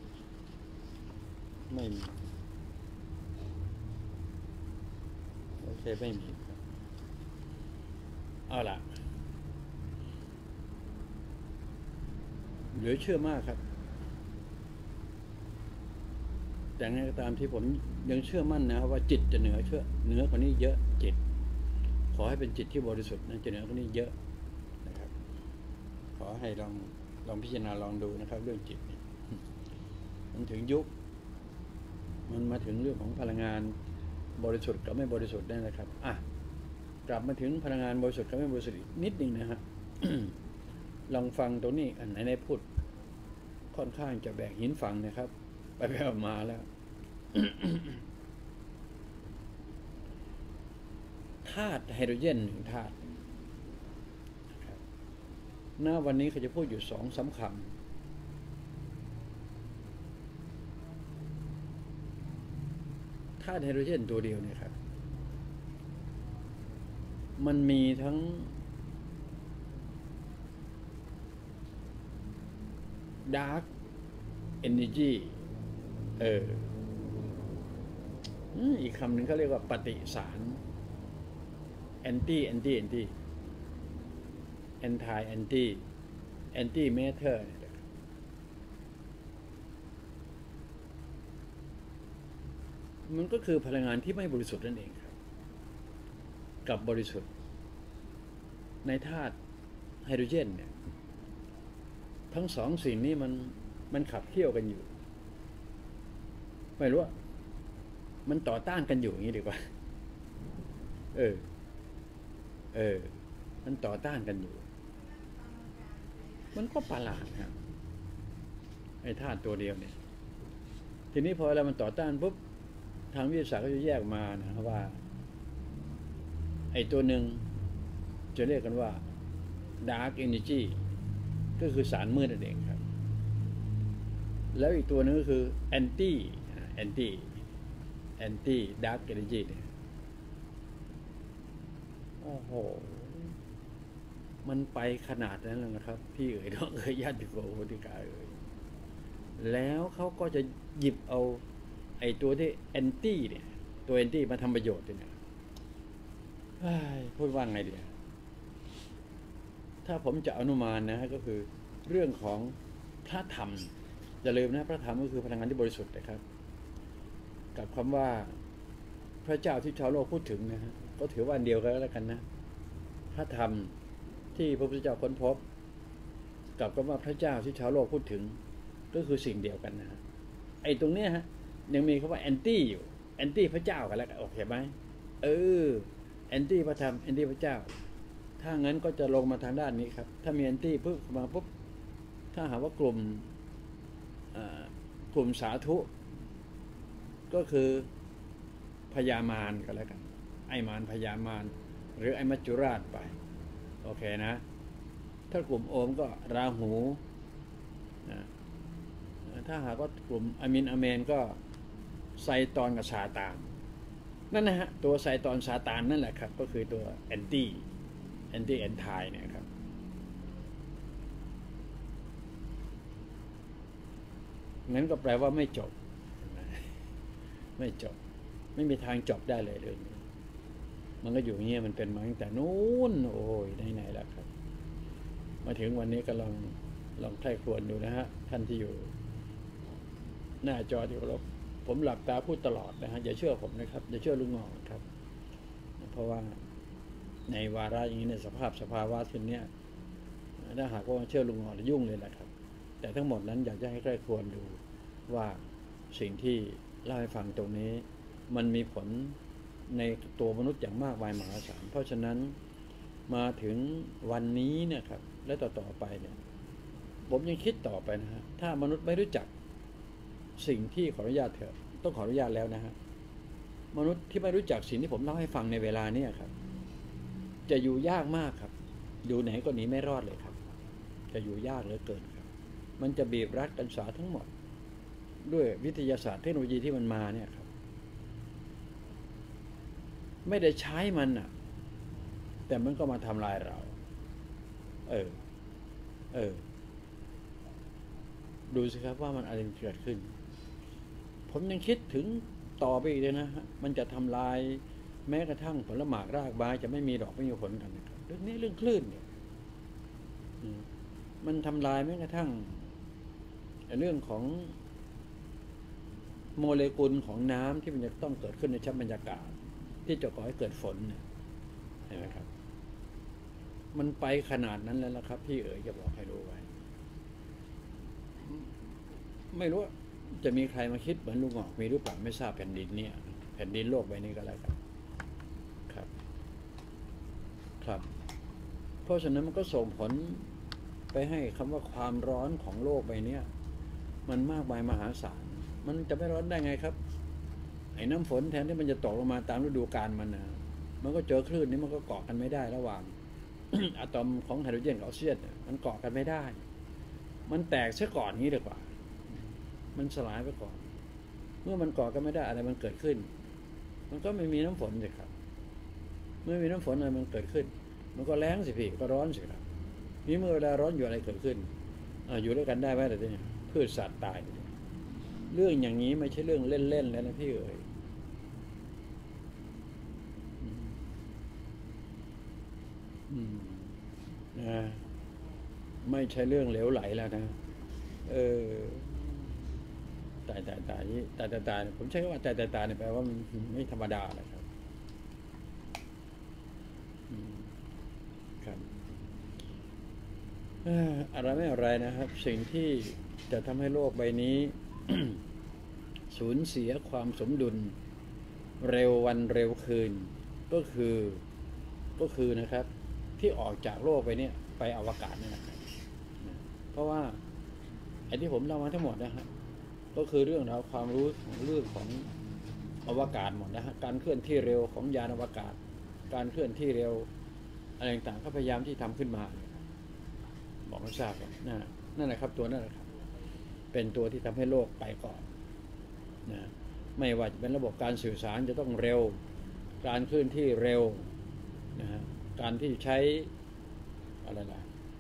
ไม่มีโอเคไม่มีครับเอาล่ะเหลือเชื่อมากครับแต่ไงก็ตามที่ผมยังเชื่อมั่นนะว่าจิตจะเหนือเชื่อเหนือกว่านี้เยอะจิตขอให้เป็นจิตที่บริสุทธิ์นะจะเหนือกว่านี้เยอะนะครับขอให้ลองลองพิจารณาลองดูนะครับเรื่องจิตนี่มันถึงยุคมันมาถึงเรื่องของพลังงานบริสุทธิ์กับไม่บริสุทธิ์ได้นะครับอ่ะกลับมาถึงพลังงานบริสุทธิ์กับไม่บริสุทธิ์นิดนึงนะฮะ ลองฟังตรงนี้อันไหนในพูดค่อนข้างจะแบกหินฟังนะครับไปไปมาแล้ว ธาตุไฮโดรเจนหนึ่งธาตุหน้าวันนี้เขาจะพูดอยู่สองสามคำธาตุไฮโดรเจนตัวเดียวเนี่ยครับมันมีทั้งดาร์กเอเนจีเอออีกคำหนึ่งเขาเรียกว่าปฏิสารแอนตี้แอนตี้แอนตี้แอนตี้แอนตี้แอนตี้เมเทอร์มันก็คือพลังงานที่ไม่บริสุทธิ์นั่นเองครับกับบริสุทธิ์ในธาตุไฮโดรเจนเนี่ยทั้งสองสิ่งนี้มันมันขับเคี่ยวกันอยู่ไม่รู้ว่ามันต่อต้านกันอยู่อย่างนี้ดีกว่าเออเออมันต่อต้านกันอยู่มันก็ประหลาดครับไอ้ธาตุตัวเดียวเนี่ยทีนี้พอเรามันต่อต้านปุ๊บทางวิทยาศาสตร์ก็จะแยกมานะครับว่าไอ้ตัวหนึ่งจะเรียกกันว่า dark energy ก็คือสารมืดนั่นเองครับแล้วอีกตัวนึงก็คือ anti anti anti dark energy เนี่ยโอ้โหมันไปขนาดนั้นแล้วนะครับพี่เอ๋ยน้องเอ๋ยญาติโกโหติกาเอ๋ยแล้วเขาก็จะหยิบเอาไอ้ตัวที่ anti เนี่ยตัว anti มาทำประโยชน์เนี่ยพูดว่าไงดีถ้าผมจะอนุมานนะฮะก็คือเรื่องของพระธรรมอย่าลืมนะพระธรรมก็คือพลังงานที่บริสุทธิ์นะครับกับคำว่าพระเจ้าที่ชาวโลกพูดถึงนะฮะก็ถือว่าอันเดียวกันแล้วกันนะพระธรรมที่พระพุทธเจ้าค้นพบกับคำว่าพระเจ้าที่ชาวโลกพูดถึงก็คือสิ่งเดียวกันนะฮะไอ้ตรงเนี้ยฮะยังมีคำว่าแอนตี้อยู่แอนตี้พระเจ้ากันแล้วโอเคไหมเออแอนตี้พระธรรมแอนตี้พระเจ้าถ้างั้นก็จะลงมาทางด้านนี้ครับถ้ามีแอนตี้ปุ๊บมาปุ๊บถ้าหากว่ากลุ่มกลุ่มสาธุก็คือพญามารกันแล้วกันไอ้มารพญามารหรือไอ้มัจจุราชไปโอเคนะถ้ากลุ่มโอมก็ราหูนะถ้าหากว่ากลุ่มอามินอเมนก็ไซตอนกับซาตานนั่นนะฮะตัวไซตอนซาตานนั่นแหละครับก็คือตัวแอนตี้แอนตี้แอนไทเนี่ยครับงั้นก็แปลว่าไม่จบไม่จบไม่มีทางจบได้เลยเรื่องนี้มันก็อยู่เงี้ยมันเป็นมาตั้งแต่นู้นโอ้ยไหนๆแล้วครับมาถึงวันนี้ก็ลองลองใคร่ครวญดูนะฮะท่านที่อยู่หน้าจอที่เคารพผมหลับตาพูดตลอดนะฮะอย่าเชื่อผมนะครับอย่าเชื่อลุงงอกครับเพราะว่าในวาระอย่างนี้ในสภาพสภาวะเช่นนี้ถ้าหากว่าเชื่อลุงงอกยุ่งเลยแหละครับแต่ทั้งหมดนั้นอยากจะให้ใกล้ควรดูว่าสิ่งที่เล่าให้ฟังตรงนี้มันมีผลในตัวมนุษย์อย่างมากมายมหาศาลเพราะฉะนั้นมาถึงวันนี้เนี่ยครับและต่อต่อไปเนี่ยผมยังคิดต่อไปนะฮะถ้ามนุษย์ไม่รู้จักสิ่งที่ขออนุญาตเถอะต้องขออนุญาตแล้วนะฮะมนุษย์ที่ไม่รู้จักสิ่งที่ผมเล่าให้ฟังในเวลานี้ครับจะอยู่ยากมากครับอยู่ไหนก็หนีไม่รอดเลยครับจะอยู่ยากเหลือเกินครับมันจะบีบรัดกันสาทั้งหมดด้วยวิทยาศาสตร์เทคโนโลยีที่มันมาเนี่ยครับไม่ได้ใช้มันอ่ะแต่มันก็มาทำลายเราเออเออดูสิครับว่ามันอะไรเกิดขึ้นผมยังคิดถึงต่อไปอีกเลยนะฮะมันจะทำลายแม้กระทั่งผลหมากรากไม้จะไม่มีดอกไม่มีผลกันนะครับเรื่องนี้เรื่องคลื่นเนี่ยมันทำลายแม้กระทั่งเรื่องของโมเลกุลของน้ำที่มันจะต้องเกิดขึ้นในชั้นบรรยากาศที่จะก่อให้เกิดฝนเนี่ยเห็นไหมครับมันไปขนาดนั้นแล้วนะครับพี่เอ๋ยจะบอกให้รู้ไว้ไม่รู้จะมีใครมาคิดเหมือนลุงหงอกมีหรือเปล่าไม่ทราบแผ่นดินเนี่ยแผ่นดินโลกใบนี้ก็แล้วกันครับครับเพราะฉะนั้นมันก็ส่งผลไปให้คำว่าความร้อนของโลกใบนี้มันมากมายมหาศาลมันจะไม่ร้อนได้ไงครับไอ้น้ำฝนแทนที่มันจะตกลงมาตามฤดูกาลมันนะมันก็เจอคลื่นนี้มันก็เกาะกันไม่ได้ระหว่าง อะตอมของไฮโดรเจนกับออกซิเจนมันเกาะกันไม่ได้มันแตกซะก่อนนี้ดีกว่ามันสลายไปก่อนเมื่อมันเกาะกันไม่ได้อะไรมันเกิดขึ้นมันก็ไม่มีน้ำฝนสิครับเมื่อมีน้ำฝนอะไรมันเกิดขึ้นมันก็แล้งสิพี่ก็ร้อนสิครับนี่เมื่อเวลาร้อนอยู่อะไรเกิดขึ้นอ่าอยู่ด้วยกันได้ไหมแต่เนี่ยพืชสัตว์ตายเรื่องอย่างนี้ไม่ใช่เรื่องเล่นๆแล้วนะพี่เอ๋ยนะไม่ใช่เรื่องเหลวไหลแล้วนะเออตายตายตายตายตายตายผมใช้คำว่าตายตายตายเนี่ยแปลว่ามันไม่ธรรมดาเลยครับครับอะไรไม่อะไรนะครับสิ่งที่จะทำให้โลกใบนี้ สูญเสียความสมดุลเร็ววันเร็วคืนก็คือก็คือนะครับที่ออกจากโลกไปเนี่ยไปอวกาศนี่นะครับเพราะว่าไอ้ที่ผมเล่ามาทั้งหมดนะฮะก็คือเรื่องราวความรู้ของเรื่องของอวกาศหมดนะฮะการเคลื่อนที่เร็วของยานอวกาศการเคลื่อนที่เร็วอะไรต่างๆก็พยายามที่ทำขึ้นมาบอกให้ทราบนั่นนั่นแหละครับตัวนั่นแหละครับเป็นตัวที่ทำให้โลกไปก่อนนะไม่ว่าจะเป็นระบบการสื่อสารจะต้องเร็วการเคลื่อนที่เร็วนะฮะการที่ใช้อะไรล่ะ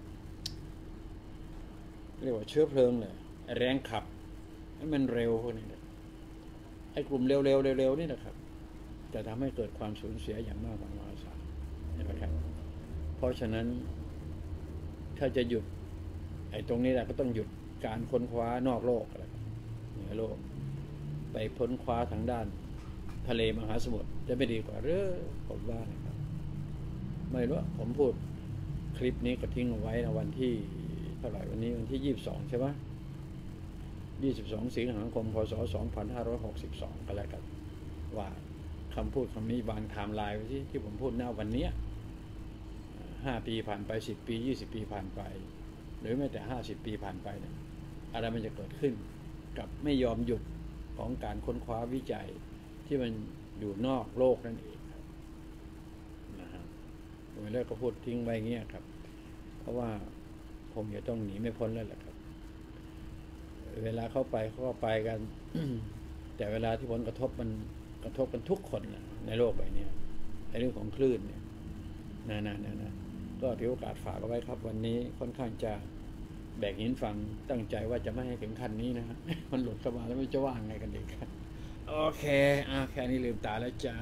เรียกว่าเชื้อเพลิงเลยแรงขับให้มันเร็วพวกนี้ไอ้กลุ่มเร็วๆเร็วๆนี่นะครับจะทำให้เกิดความสูญเสียอย่างมากมายมหาศาลเห็นไหมครับเพราะฉะนั้นถ้าจะหยุดไอ้ตรงนี้แหละก็ต้องหยุดการค้นคว้านอกโลกอะไรเหนือโลกไปค้นคว้าทางด้านทะเลมหาสมุทรจะไม่ดีกว่าหรือผมว่านะครับไม่รู้ผมพูดคลิปนี้ก็ทิ้งเอาไว้ในวันที่เท่าไหร่วันนี้วันที่ยี่สิบสองใช่ไหมยี่สิบสองสิงหาคมพศสองพันห้าร้อยหกสิบสองก็แล้วกันว่าคำพูดคำนี้วางไทม์ไลน์ไว้ที่ที่ผมพูดณวันนี้ห้าปีผ่านไปสิบปียี่สิบปีผ่านไปหรือแม้แต่ห้าสิบปีผ่านไปเนี่ยอะไรมันจะเกิดขึ้นกับไม่ยอมหยุดของการค้นคว้าวิจัยที่มันอยู่นอกโลกนั่นเองครับนะฮะผมเลยก็พูดทิ้งไว้เงี้ยครับเพราะว่าผมจะต้องหนีไม่พ้นแล้วแหละครับเวลาเข้าไปเขาก็ไปกัน แต่เวลาที่ผลกระทบมันกระทบกันทุกคนนะในโลกใบนี้ในเรื่องของคลื่นเนี่ยนะนะนะนะก็ถือโอกาสฝากเอาไว้ครับวันนี้ค่อนข้างจะแบกหินฟังตั้งใจว่าจะไม่ให้ถึงขั้นนี้นะฮะ มันหลุดเข้ามาแล้วไม่จะว่าไงกันเด็กโอเคอ่ะแค่นี้ลืมตาแล้วจ้า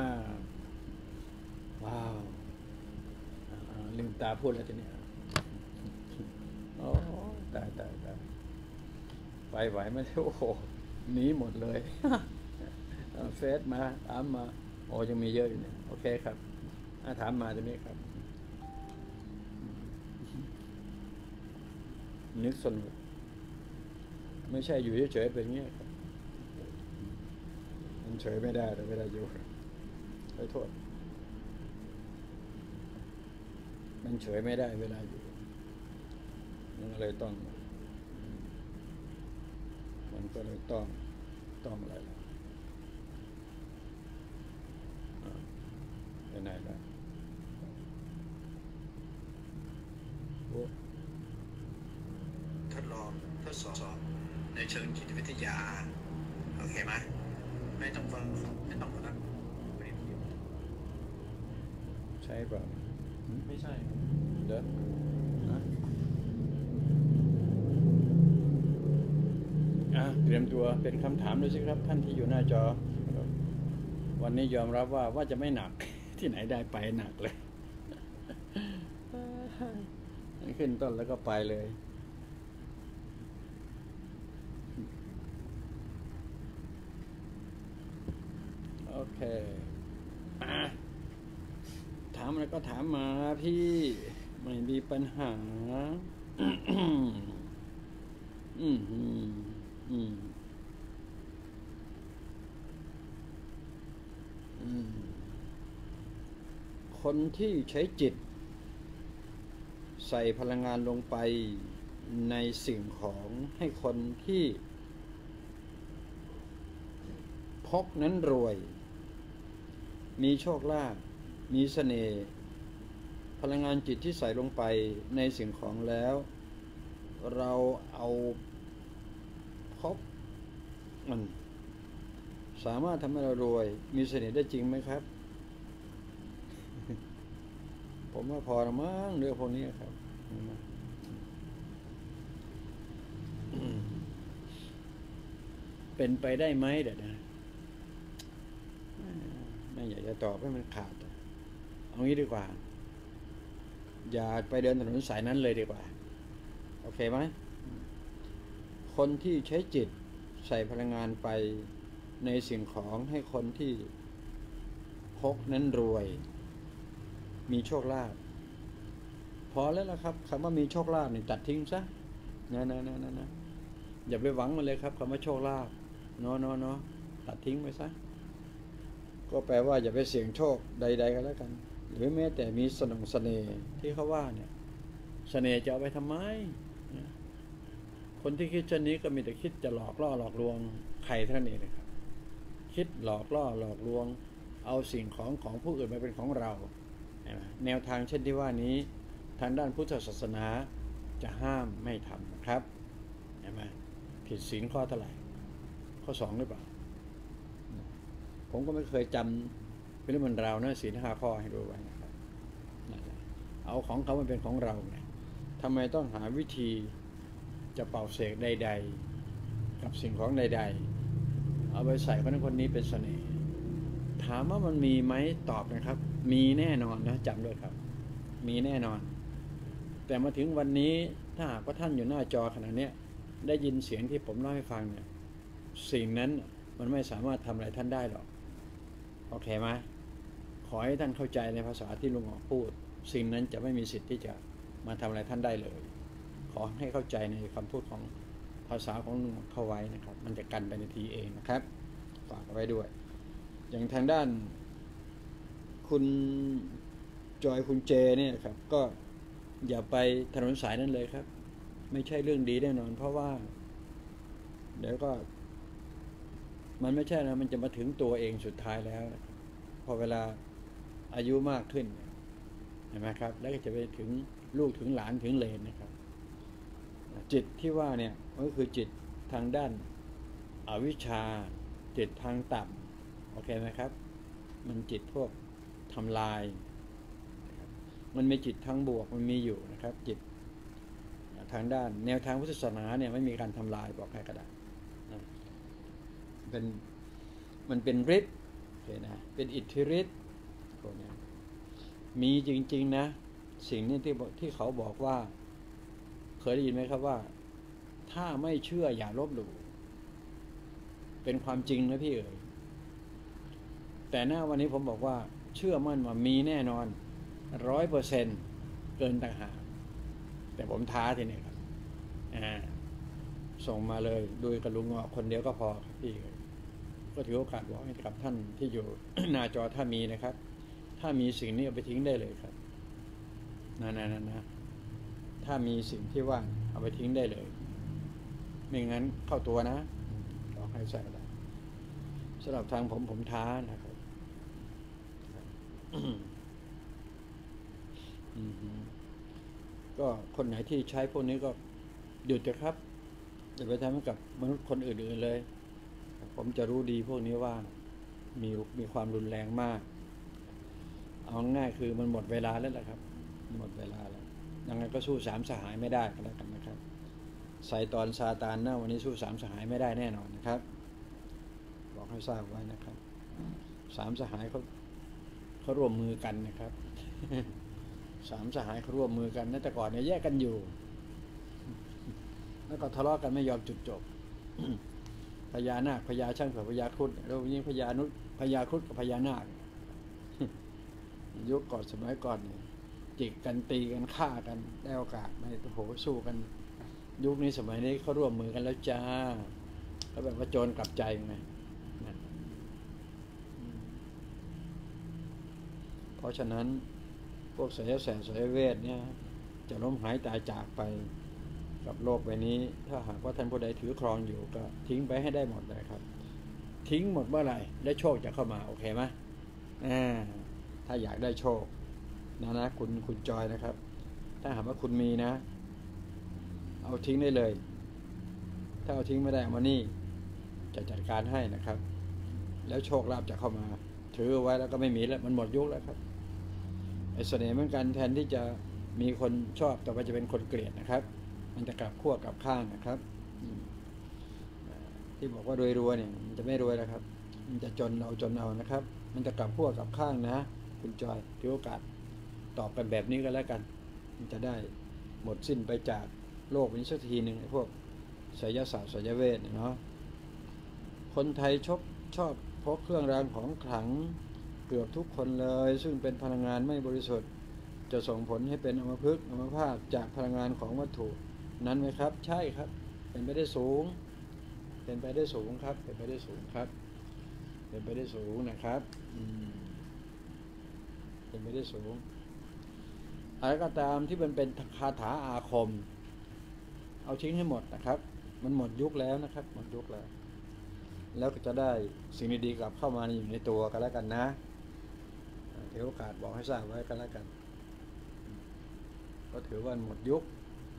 ว้าวลืมตาพูดแล้วจะเนี่ยโอ้ตายตายตายไปไหวไหมโอ้โหหนีหมดเลย เฟซมาถามมาโอ้ยังมีเยอะอยู่เนี่ยโอเคครับถามมาตรงนี้ครับนึกสนุกไม่ใช่อยู่เฉยๆเป็นเงี้ยครับมันเฉยไม่ได้แต่เวลาอยู่ขอโทษมันเฉยไม่ได้เวลาอยู่มันเลยต้องมันก็เลยต้องต้องอะไรล่ะไปไหนล่ะทดลองทดสอบในเชิงจิตวิทยาโอเคไหมไม่ต้องฟังไม่ต้องฟังใช่ป่ะไม่ใช่เด้ออ่ะเตรียมตัวเป็นคำถามด้วยสิครับท่านที่อยู่หน้าจอวันนี้ยอมรับว่าว่าจะไม่หนักที่ไหนได้ไปหนักเลยขึ้นต้นแล้วก็ไปเลยโอเคถามอะไรก็ถามมาพี่ไม่มีปัญหาอืมอืมอืมอืมคนที่ใช้จิตใส่พลังงานลงไปในสิ่งของให้คนที่พบนั้นรวยมีโชคลาภมีเสน่ห์พลังงานจิตที่ใส่ลงไปในสิ่งของแล้วเราเอาพบมันสามารถทำให้เรารวยมีเสน่ห์ได้จริงไหมครับ ผมว่าพอละมั้งเรื่องพวกนี้ครับเป็นไปได้ไหมเดี๋ยวนะไม่อยากจะตอบให้มันขาดเอางี้ดีกว่าอย่าไปเดินถนนสายนั้นเลยดีกว่าโอเคไหมคนที่ใช้จิตใส่พลังงานไปในสิ่งของให้คนที่พกนั้นรวยมีโชคลาภพอแล้วล่ะครับคำว่ามีโชคลาภนี่ตัดทิ้งซะนะนะนะนะนะอย่าไปหวังมันเลยครับคำว่าโชคลาภเนาะเนาะเนาะตัดทิ้งไปซะก็แปลว่าอย่าไปเสี่ยงโชคใดๆกันแล้วกันหรือแม้แต่มีสนองเสน่ห์ที่เขาว่าเนี่ยเสน่ห์จะเอาไปทำไมคนที่คิดเช่นนี้ก็มีแต่คิดจะหลอกล่อหลอกลวงใครเท่านี้เลยครับคิดหลอกล่อหลอกลวงเอาสิ่งของของผู้อื่นมาเป็นของเราแนวทางเช่นที่ว่านี้ทางด้านพุทธศาสนาจะห้ามไม่ทำนะครับเห็นไหมผิดศีลข้อเท่าไหร่ข้อสองหรือเปล่าผมก็ไม่เคยจำเป็นเรื่องมันราวนะศีลห้าข้อให้ดูไว้นะครับเอาของเขามันเป็นของเราไงทำไมต้องหาวิธีจะเป่าเสกใดๆกับสิ่งของใดๆเอาไปใส่คนนั้นคนนี้เป็นเสน่ห์ถามว่ามันมีไหมตอบนะครับมีแน่นอนนะจำด้วยครับมีแน่นอนแต่มาถึงวันนี้ถ้าหากว่าท่านอยู่หน้าจอขณะนี้ได้ยินเสียงที่ผมเล่าให้ฟังเนี่ยสิ่งนั้นมันไม่สามารถทำอะไรท่านได้หรอกโอเคไหมขอให้ท่านเข้าใจในภาษาที่ลุงออกพูดสิ่งนั้นจะไม่มีสิทธิ์ที่จะมาทำอะไรท่านได้เลยขอให้เข้าใจในคำพูดของภาษาของลุงเข้าไว้นะครับมันจะกันไปในทีเองนะครับฝากเอาไว้ด้วยอย่างทางด้านคุณจอยคุณเจเนี่ยครับก็อย่าไปถนนสายนั้นเลยครับไม่ใช่เรื่องดีแน่นอนเพราะว่าเดี๋ยวก็มันไม่ใช่นะมันจะมาถึงตัวเองสุดท้ายแล้วพอเวลาอายุมากขึ้นเห็นไหมครับแล้วก็จะไปถึงลูกถึงหลานถึงเหลนนะครับจิตที่ว่าเนี่ยก็คือจิตทางด้านอวิชชาจิตทางต่ำโอเคไหมครับมันจิตพวกทำลายมันมีจิตทางบวกมันมีอยู่นะครับจิตทางด้านแนวทางพุทธศาสนาเนี่ยไม่มีการทำลายบอกใครก็ได้เป็นมันเป็นฤทธิ์นะเป็นอิทธิฤทธิ์พวกนี้มีจริงๆนะสิ่งนี้ที่ที่เขาบอกว่าเคยได้ยินไหมครับว่าถ้าไม่เชื่ออย่าลบหลู่เป็นความจริงนะพี่เอ๋ยแต่หน้าวันนี้ผมบอกว่าเชื่อมั่นว่ามีแน่นอนร้อยเปอร์เซ็นต์เกินต่างหากแต่ผมท้าทีนี้ครับอ่าส่งมาเลยโดยกระลุงเงาะคนเดียวก็พอครับพี่ก็ถือโอกาสบอกให้กับท่านที่อยู่ หน้าจอถ้ามีนะครับ ถ้ามีสิ่งนี้เอาไปทิ้งได้เลยครับนะนะนะนะถ้ามีสิ่งที่ว่างเอาไปทิ้งได้เลยไม่งั้นเข้าตัวนะบอกให้ใส่ได้สำหรับทางผมผมท้านะครับ ก็คนไหนที่ใช้พวกนี้ก็หยุดเถอะครับอย่าไปทำให้กับมนุษย์คนอื่นๆเลยผมจะรู้ดีพวกนี้ว่ามีมีความรุนแรงมากเอาง่ายคือมันหมดเวลาแล้วแหละครับหมดเวลาแล้วยังไงก็สู้สามสหายไม่ได้ก็แล้วกันนะครับไซตอนซาตานนะวันนี้สู้สามสหายไม่ได้แน่นอนนะครับบอกให้ทราบไว้นะครับสามสหายเขาเขาร่วมมือกันนะครับ สามสหายเขาร่วมมือกันนะแต่ก่อนเนี่ยแยกกันอยู่แล้วก็ทะเลาะกันไม่ยอมจุดจบ พญานาคพญาช่างกับพญาครุฑแล้วยิ่งพญานุพญาครุฑกับพญานาค ยุคก่อนสมัยก่อนเนี่ยจิกกันตีกันฆ่ากันได้โอกาสไม่โหสู้กันยุคนี้สมัยนี้เขาร่วมมือกันแล้วจ้าแล้วแบบว่าโจรกลับใจไงเพราะฉะนั้นพวกไสยศาสตร์ไสยเวทเนี่ยจะล้มหายตายจากไปกับโลกใบนี้ถ้าหากว่าท่านผู้ใดถือครองอยู่ก็ทิ้งไปให้ได้หมดเลยครับทิ้งหมดเมื่อไหร่ได้โชคจะเข้ามาโอเคไหมอ่าถ้าอยากได้โชคนะนะคุณคุณจอยนะครับถ้าหากว่าคุณมีนะเอาทิ้งได้เลยถ้าเอาทิ้งไม่ได้มานี่จะจัดการให้นะครับแล้วโชคลาภจะเข้ามาถือไว้แล้วก็ไม่มีแล้วมันหมดยุคแล้วครับไอ้เสน่ห์เหมือนกันแทนที่จะมีคนชอบต่อไปจะเป็นคนเกลียดนะครับมันจะกลับขั้วกลับข้างนะครับที่บอกว่ารวยรวยเนี่ยมันจะไม่รวยแล้วครับมันจะจนเอาจนเอานะครับมันจะกลับขั้วกลับข้างนะคุณจอยถือโอกาสตอบกันแบบนี้ก็แล้วกันมันจะได้หมดสิ้นไปจากโลกนี้สักทีหนึ่งไอ้พวกไสยศาสตร์ไสยเวทเนาะคนไทยชอบชอบพกเครื่องรางของขลังเกือบทุกคนเลยซึ่งเป็นพลังงานไม่บริสุทธิ์จะส่งผลให้เป็นอัมพฤกษ์อัมพาตจากพลังงานของวัตถุนั้นไหมครับใช่ครับเป็นไปได้สูงเป็นไปได้สูงครับเป็นไปได้สูงครับเป็นไปได้สูงนะครับเป็นไปได้สูงอะไรก็ตามที่มันเป็นคาถาอาคมเอาทิ้งให้หมดนะครับมันหมดยุคแล้วนะครับหมดยุคแล้วแล้วก็จะได้สิ่งดีๆกลับเข้ามาอยู่ในตัวกันแล้วกันนะถือโอกาสบอกให้ทราบไว้กันแล้วกันก็ถือว่าหมดยุค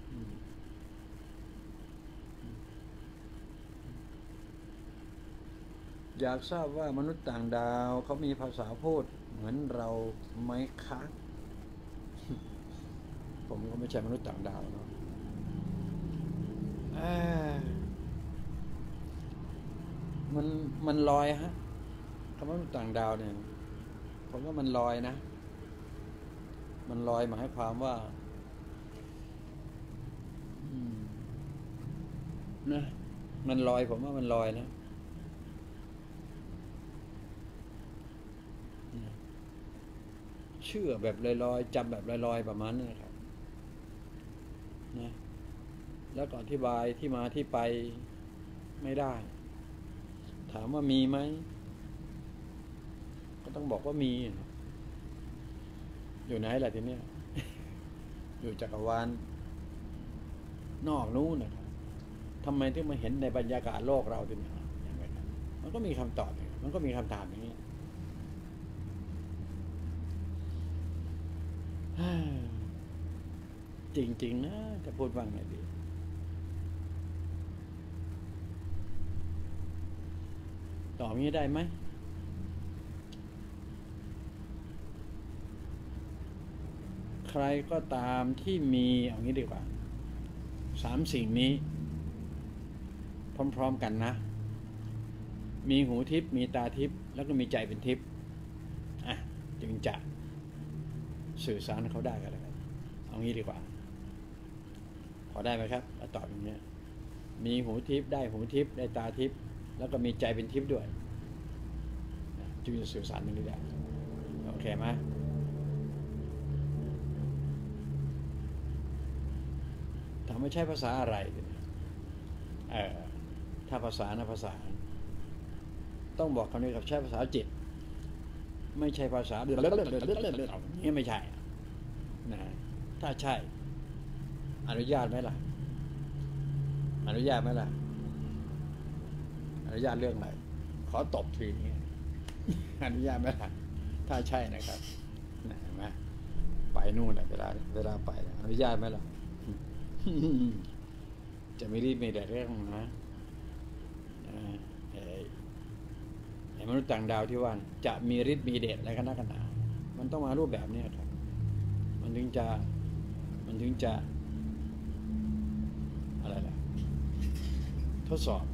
อยากทราบว่ามนุษย์ต่างดาวเขามีภาษาพูดเหมือนเราไหมคะผมก็ไม่ใช่มนุษย์ต่างดาวเนาะมันมันลอยฮะคำว่ามนุษย์ต่างดาวเนี่ยผมว่ามันลอยนะมันลอยหมายความว่านะมันลอยผมว่ามันลอยนะเชื่อแบบลอยๆจำแบบลอยๆประมาณนี้ครับนะแล้วก็อธิบายที่มาที่ไปไม่ได้ถามว่ามีไหมก็ต้องบอกว่ามีอยู่ไหนล่ะทีเนี้ย อยู่จักรวาลนอกนู้นนะครับทำไมถึงมาเห็นในบรรยากาศโลกเราเป็นอย่างไรครับมันก็มีคำตอบมันก็มีคำถามอย่างนี้จริงๆนะจะพูดว่าไงดีตอบนี้ได้ไหมใครก็ตามที่มีเอางี้ดีกว่าสามสิ่งนี้พร้อมๆกันนะมีหูทิพย์มีตาทิพย์แล้วก็มีใจเป็นทิพย์อ่ะจึงจะสื่อสารเขาได้กันเลยเอางี้ดีกว่าพอได้ไหมครับแล้วตอบอย่างนี้มีหูทิพย์ได้หูทิพย์ได้ตาทิพย์แล้วก็มีใจเป็นทิพย์ด้วยจึงจะสื่อสารตรงนี้ได้โอเคไหมถามว่าใช้ภาษาอะไรเออถ้าภาษานะภาษาต้องบอกคำนี้กับใช้ภาษาจิตไม่ใช่ภาษานี่ไม่ใช่นะถ้าใช่อนุญาตไหมล่ะอนุญาตไหมล่ะอนุญาตเรื่องอะไรขอตบทีนี้อนุญาตไหมล่ะถ้าใช่นะครับนะเห็นไหมไปนู่นเวลาเวลาไปอนุญาตไหมล่ะจะไม่รีบไม่ได้เรื่องนะไอ้มนุษย์ต่างดาวที่ว่าจะมีฤทธิ์มีเดชอะไรกันนักกันหนามันต้องมารูปแบบนี้ครับมันถึงจะมันถึงจะอะไรล่ะทดสอบ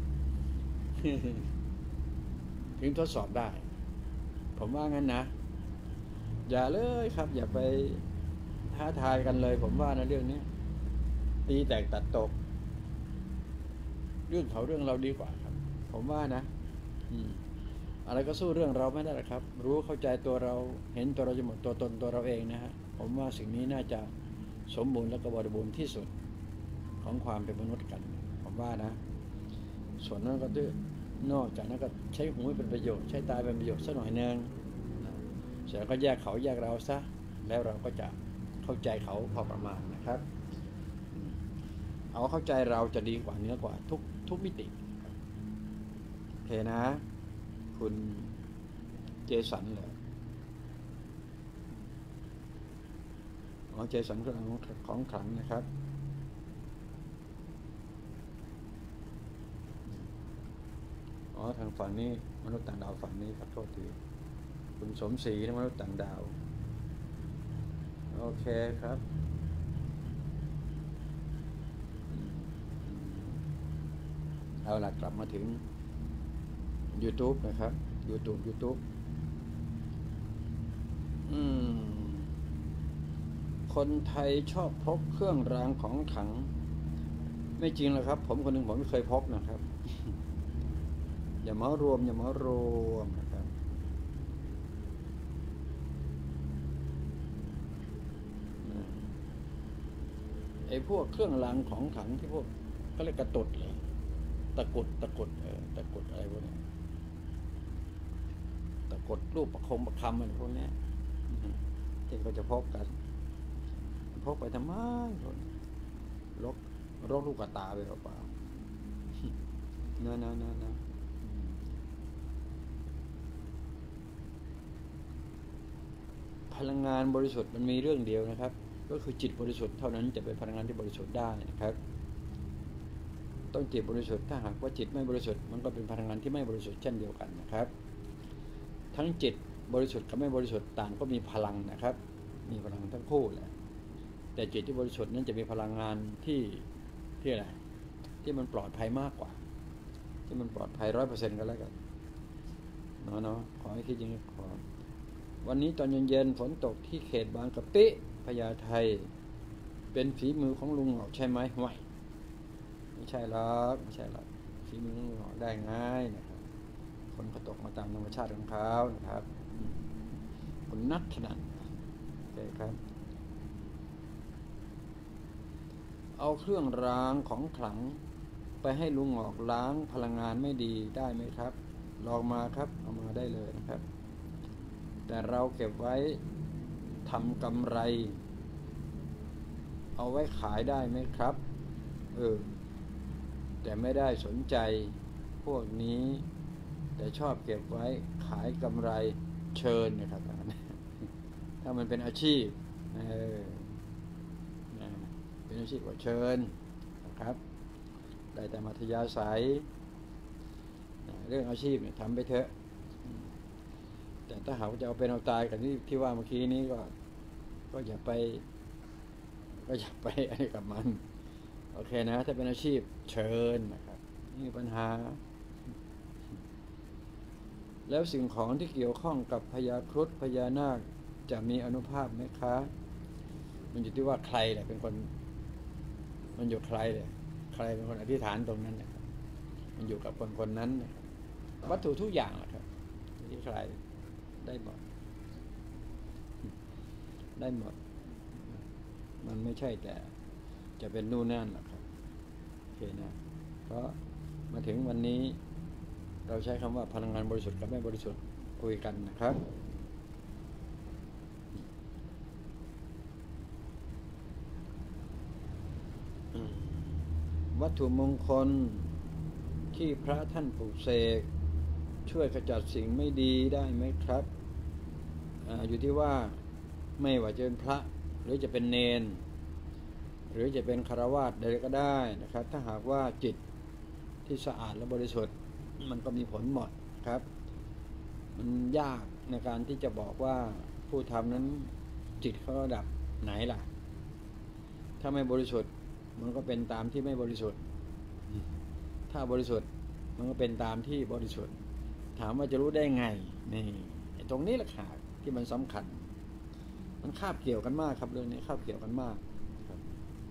ถึงทดสอบได้ผมว่างั้นนะอย่าเลยครับอย่าไปท้าทายกันเลยผมว่านะเรื่องนี้ตีแตกตัดตกเรื่องเขาเรื่องเราดีกว่าครับผมว่านะอืมอะไรก็สู้เรื่องเราไม่ได้หรอกครับรู้เข้าใจตัวเราเห็นตัวเราจะหมดตัวตนตัวเราเองนะฮะผมว่าสิ่งนี้น่าจะสมบูรณ์และก็บริบูรณ์ที่สุดของความเป็นมนุษย์กันผมว่านะส่วนนั้นก็ดื้อนอกจากนั้นก็ใช้หูเป็นประโยชน์ใช้ตาเป็นประโยชน์สักหน่อยนึงเสร็จแล้วก็แยกเขาแยกเราซะแล้วเราก็จะเข้าใจเขาพอประมาณนะครับเอาเข้าใจเราจะดีกว่าเนื้อกว่าทุกทุกมิติโอเคนะคุณเจสันเหรออ๋อเจสันคือของขลังนะครับอ๋อทางฝั่งนี้มนุษย์ต่างดาวฝั่งนี้ขอโทษทีคุณสมศรีนะมนุษย์ต่างดาวโอเคครับเอาล่ะกลับมาถึง YouTube นะครับ YouTube YouTube อืมคนไทยชอบพกเครื่องรางของขลังไม่จริงหรอกครับผมคนหนึ่งผมไม่เคยพกนะครับ อย่าเมารวมอย่าเมารวมนะครับไอ้พวกเครื่องรางของขลังที่พวกก็เรียกกระตุดเลยตะกุดตะกุดเออตะกุดอะไรพวกนี้ตะกุดรูปประคมประคำอะไรพวกนี้ที่เขาจะพกกันพกไปทำไมลกรกลูกกระตาไปหรือเปล่าเนาะเนาะเนาะเนาะพลังงานบริสุทธิ์มันมีเรื่องเดียวนะครับก็คือจิตบริสุทธิ์เท่านั้นจะเป็นพลังงานที่บริสุทธิ์ได้นะครับต้องจิตบริสุทธิ์ถ้าหากว่าจิตไม่บริสุทธิ์มันก็เป็นพลังงานที่ไม่บริสุทธิ์เช่นเดียวกันนะครับทั้งจิตบริสุทธิ์กับไม่บริสุทธิ์ต่างก็มีพลังนะครับมีพลังทั้งคู่แหละแต่จิตที่บริสุทธิ์นั้นจะมีพลังงานที่ที่อะไรที่มันปลอดภัยมากกว่าที่มันปลอดภัยร้อยเปอร์เซ็นต์ก็แล้วกันเนาะเนาะขอให้คิดอย่างนี้ขอวันนี้ตอนเย็นๆฝนตกที่เขตบางกะปิพญาไทเป็นฝีมือของลุงหงอกใช่ไหมไม่ไม่ใช่หรอกไม่ใช่หรอกฝีมือลุงหงอกได้ง่ายนะครับฝนก็ตกมาตามธรรมชาติของเขานะครับคุณนัทขนาดโอเคครับเอาเครื่องรางของขลังไปให้ลุงหงอกล้างพลังงานไม่ดีได้ไหมครับลองมาครับเอามาได้เลยนะครับแต่เราเก็บไว้ทำกำไรเอาไว้ขายได้ไหมครับเออแต่ไม่ได้สนใจพวกนี้แต่ชอบเก็บไว้ขายกำไรเชิญนะครับถ้ามันเป็นอาชีพเออเป็นอาชีพก็เชิญนะครับได้แต่มัธยาศัยเรื่องอาชีพเนี่ยทำไปเถอะแต่ถ้าหากจะเอาเป็นเอาตายกันที่ที่ว่าเมื่อกี้นี้ก็ก็อย่าไปก็อย่าไปอะไรกับมันโอเคนะถ้าเป็นอาชีพเชิญนะครับนี่ปัญหาแล้วสิ่งของที่เกี่ยวข้องกับพญาครุฑพญานาคจะมีอานุภาพไหมคะมันอยู่ที่ว่าใครแหละเป็นคนมันอยู่ใครเลยใครเป็นคนอธิษฐานตรงนั้นนะครับมันอยู่กับคนคนนั้นนะครับวัตถุทุกอย่างแหละครับที่ใครได้หมดได้หมดมันไม่ใช่แต่จะเป็นนู่นนั่นหรอกครับโอเคนะเพราะมาถึงวันนี้เราใช้คำว่าพลังงานบริสุทธิ์กับไม่บริสุทธิ์คุยกันนะครับวัตถุมงคลที่พระท่านปลูกเสกช่วยขจัดสิ่งไม่ดีได้ไหมครับ อ, อยู่ที่ว่าไม่ว่าจะเป็นพระหรือจะเป็นเณรหรือจะเป็นฆราวาสใดก็ได้นะครับถ้าหากว่าจิตที่สะอาดและบริสุทธิ์มันก็มีผลหมดครับมันยากในการที่จะบอกว่าผู้ทำนั้นจิตเขาระดับไหนล่ะถ้าไม่บริสุทธิ์มันก็เป็นตามที่ไม่บริสุทธิ์ถ้าบริสุทธิ์มันก็เป็นตามที่บริสุทธิ์ถามว่าจะรู้ได้ไงนี่ตรงนี้แหละค่ะที่มันสำคัญมันคาบเกี่ยวกันมากครับเรื่องนี้คาบเกี่ยวกันมากครับ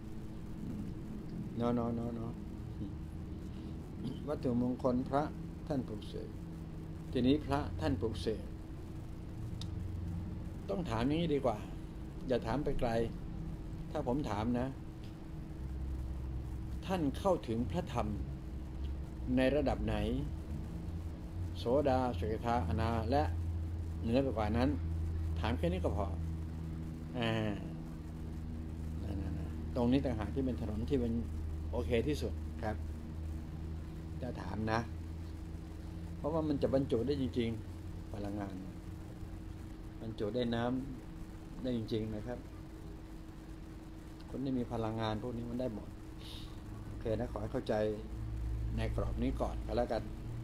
เนาะเนาะเนาะเนาะวัตถุมงคลพระท่านปลูกเสกทีนี้พระท่านปลูกเสกต้องถามอย่างนี้ดีกว่าอย่าถามไปไกลถ้าผมถามนะท่านเข้าถึงพระธรรมในระดับไหนโสดาสกิทาอนาและเหนือไปกว่านั้นถามแค่นี้ก็พออ่าตรงนี้ต่างหากที่เป็นถนนที่เป็นโอเคที่สุดครับจะถามนะเพราะว่ามันจะบรรจุได้จริงๆพลังงานบรรจุได้น้ำได้จริงๆนะครับคนที่มีพลังงานพวกนี้มันได้หมดโอเคนะขอให้เข้าใจในกรอบนี้ก่อนก็แล้วกัน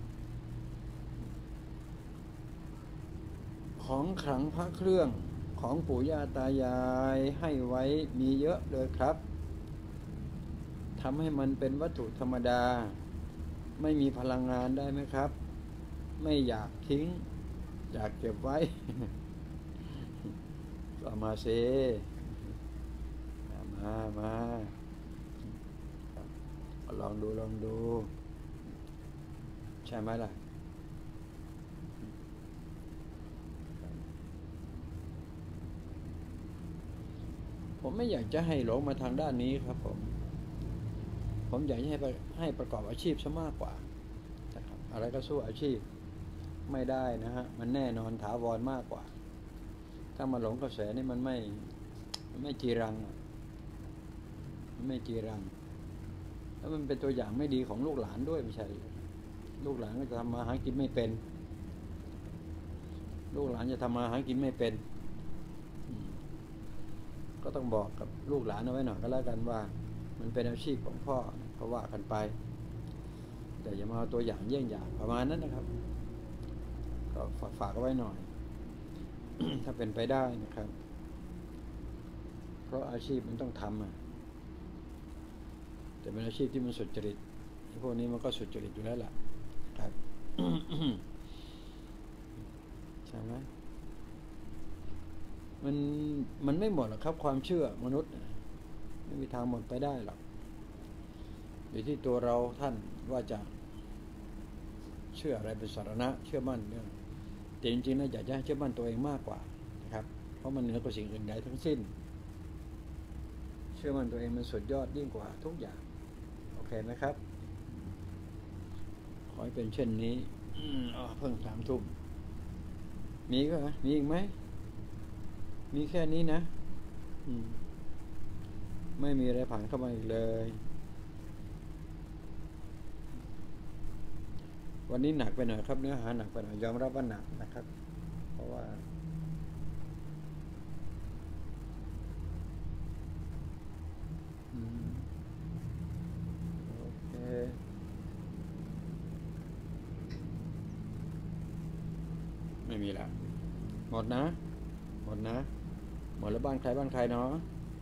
ของขลังพระเครื่องของปู่ย่าตายายให้ไว้มีเยอะเลยครับทำให้มันเป็นวัตถุธรรมดาไม่มีพลังงานได้ไหมครับไม่อยากทิ้งอยากเก็บไว้ ก็มาเซมามาลองดูลองดูใช่ไหมล่ะผมไม่อยากจะให้หลงมาทางด้านนี้ครับผมผมอยากให้ให้ประกอบอาชีพซะมากกว่านะครับอะไรก็สู้อาชีพไม่ได้นะฮะมันแน่นอนถาวรมากกว่าถ้ามาหลงกระแสนี่มันไม่มันไม่จีรังมันไม่จีรังแล้วมันเป็นตัวอย่างไม่ดีของลูกหลานด้วยไม่ใช่ลูกหลานก็จะทำมาหากินไม่เป็นลูกหลานจะทำมาหากินไม่เป็นก็ต้องบอกกับลูกหลานเอาไว้หน่อยก็แล้วกันว่ามันเป็นอาชีพของพ่อก็ว่ากันไปแต่อย่ามาเอาตัวอย่างเยี่ยงอย่างประมาณนั้นนะครับก็ฝากฝากเอาไว้หน่อย ถ้าเป็นไปได้นะครับเพราะอาชีพมันต้องทำอ่ะแต่เป็นอาชีพที่มันสุจริตพวกนี้มันก็สุจริตอยู่แล้วล่ะครับ ใช่ไหมมันมันไม่หมดหรอกครับความเชื่อมนุษย์ไม่มีทางหมดไปได้หรอกอยู่ที่ตัวเราท่านว่าจะเชื่ออะไรเป็นสาระเชื่อมั่นเนี่ยแต่จริงๆนะอยากจะเชื่อมั่นตัวเองมากกว่านะครับเพราะมันเหนือกว่าสิ่งอื่นใดทั้งสิ้นเชื่อมั่นตัวเองมันสุดยอดยิ่งกว่าทุกอย่างโอเคไหมครับขอให้เป็นเช่นนี้อ๋อเพิ่งสามทุ่มมีก็มีอีกไหมมีแค่นี้นะไม่มีอะไรผ่านเข้ามาอีกเลยวันนี้หนักไปหน่อยครับเนื้อหาหนักไปหน่อยยอมรับว่าหนักนะครับเพราะว่าโอเคไม่มีแล้วหมดนะหมดนะหมดแล้วบ้านใครบ้านใครเนาะ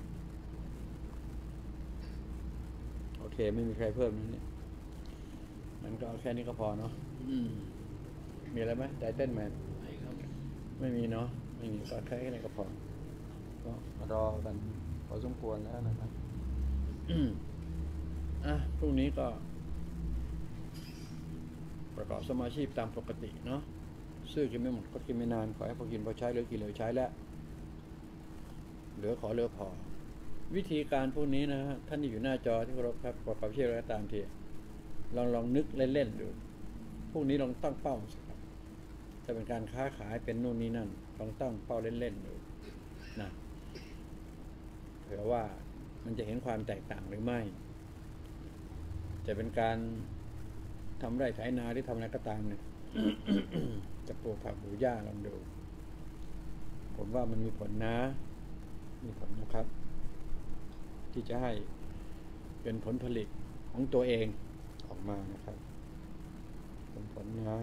โอเคไม่มีใครเพิ่มนะเนี่ยมันก็เอาแค่นี้ก็พอเนาะมีอะไรไหมใจเต้นไหมไม่มีเนาะไม่มีก็แค่นี้ก็พอก็รอกันพอสมควรแล้วนะครับอ่ะพรุ่งนี้ก็ประกอบสมาชีพตามปกติเนาะซื้อกินไม่หมดก็กินไม่นานขอให้พอกินพอใช้เหลือกินเหลือใช้แล้วเหลือขอเหลือพอวิธีการพวกนี้นะฮะท่านที่อยู่หน้าจอที่เคารพครับประกอบเชื่ออะไรก็ตามทีลองลองนึกเล่นๆดูพวกนี้ลองตั้งเป้าสิครับจะเป็นการค้าขายเป็นนู่นนี่นั่นลองตั้งเป้าเล่นๆดูนะเผื่อว่ามันจะเห็นความแตกต่างหรือไม่จะเป็นการทำไร่ไถนาหรือทำอะไรก็ตามเนี่ย จะปลูกผักปลูกหญ้าลองดูผมว่ามันมีผลนะมีผลนะครับที่จะให้เป็นผลผลิตของตัวเองออกมานะครับเป็นผลนะ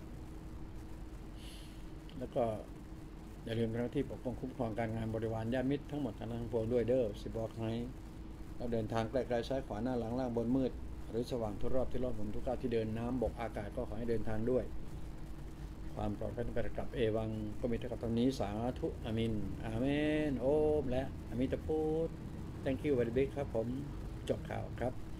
แล้วก็อย่าลืมทั้งที่ปกป้องคุ้มครองการงานบริวารญาติมิตรทั้งหมดทั้งปวงด้วยเด้อสิบอกให้เราเดินทางไกลๆซ้ายขวาหน้าหลังล่างบนมืดหรือสว่างทุกรอบที่รอบผมทุกก้าวที่เดินน้ำบกอากาศก็ขอให้เดินทางด้วยความปลอดภัยกับกับเอวังก็มีเท่ากับตรงนี้สาธุอามินอาเมนโอมและอามิตาพุทธ thank you very big ครับผมจบข่าวครับ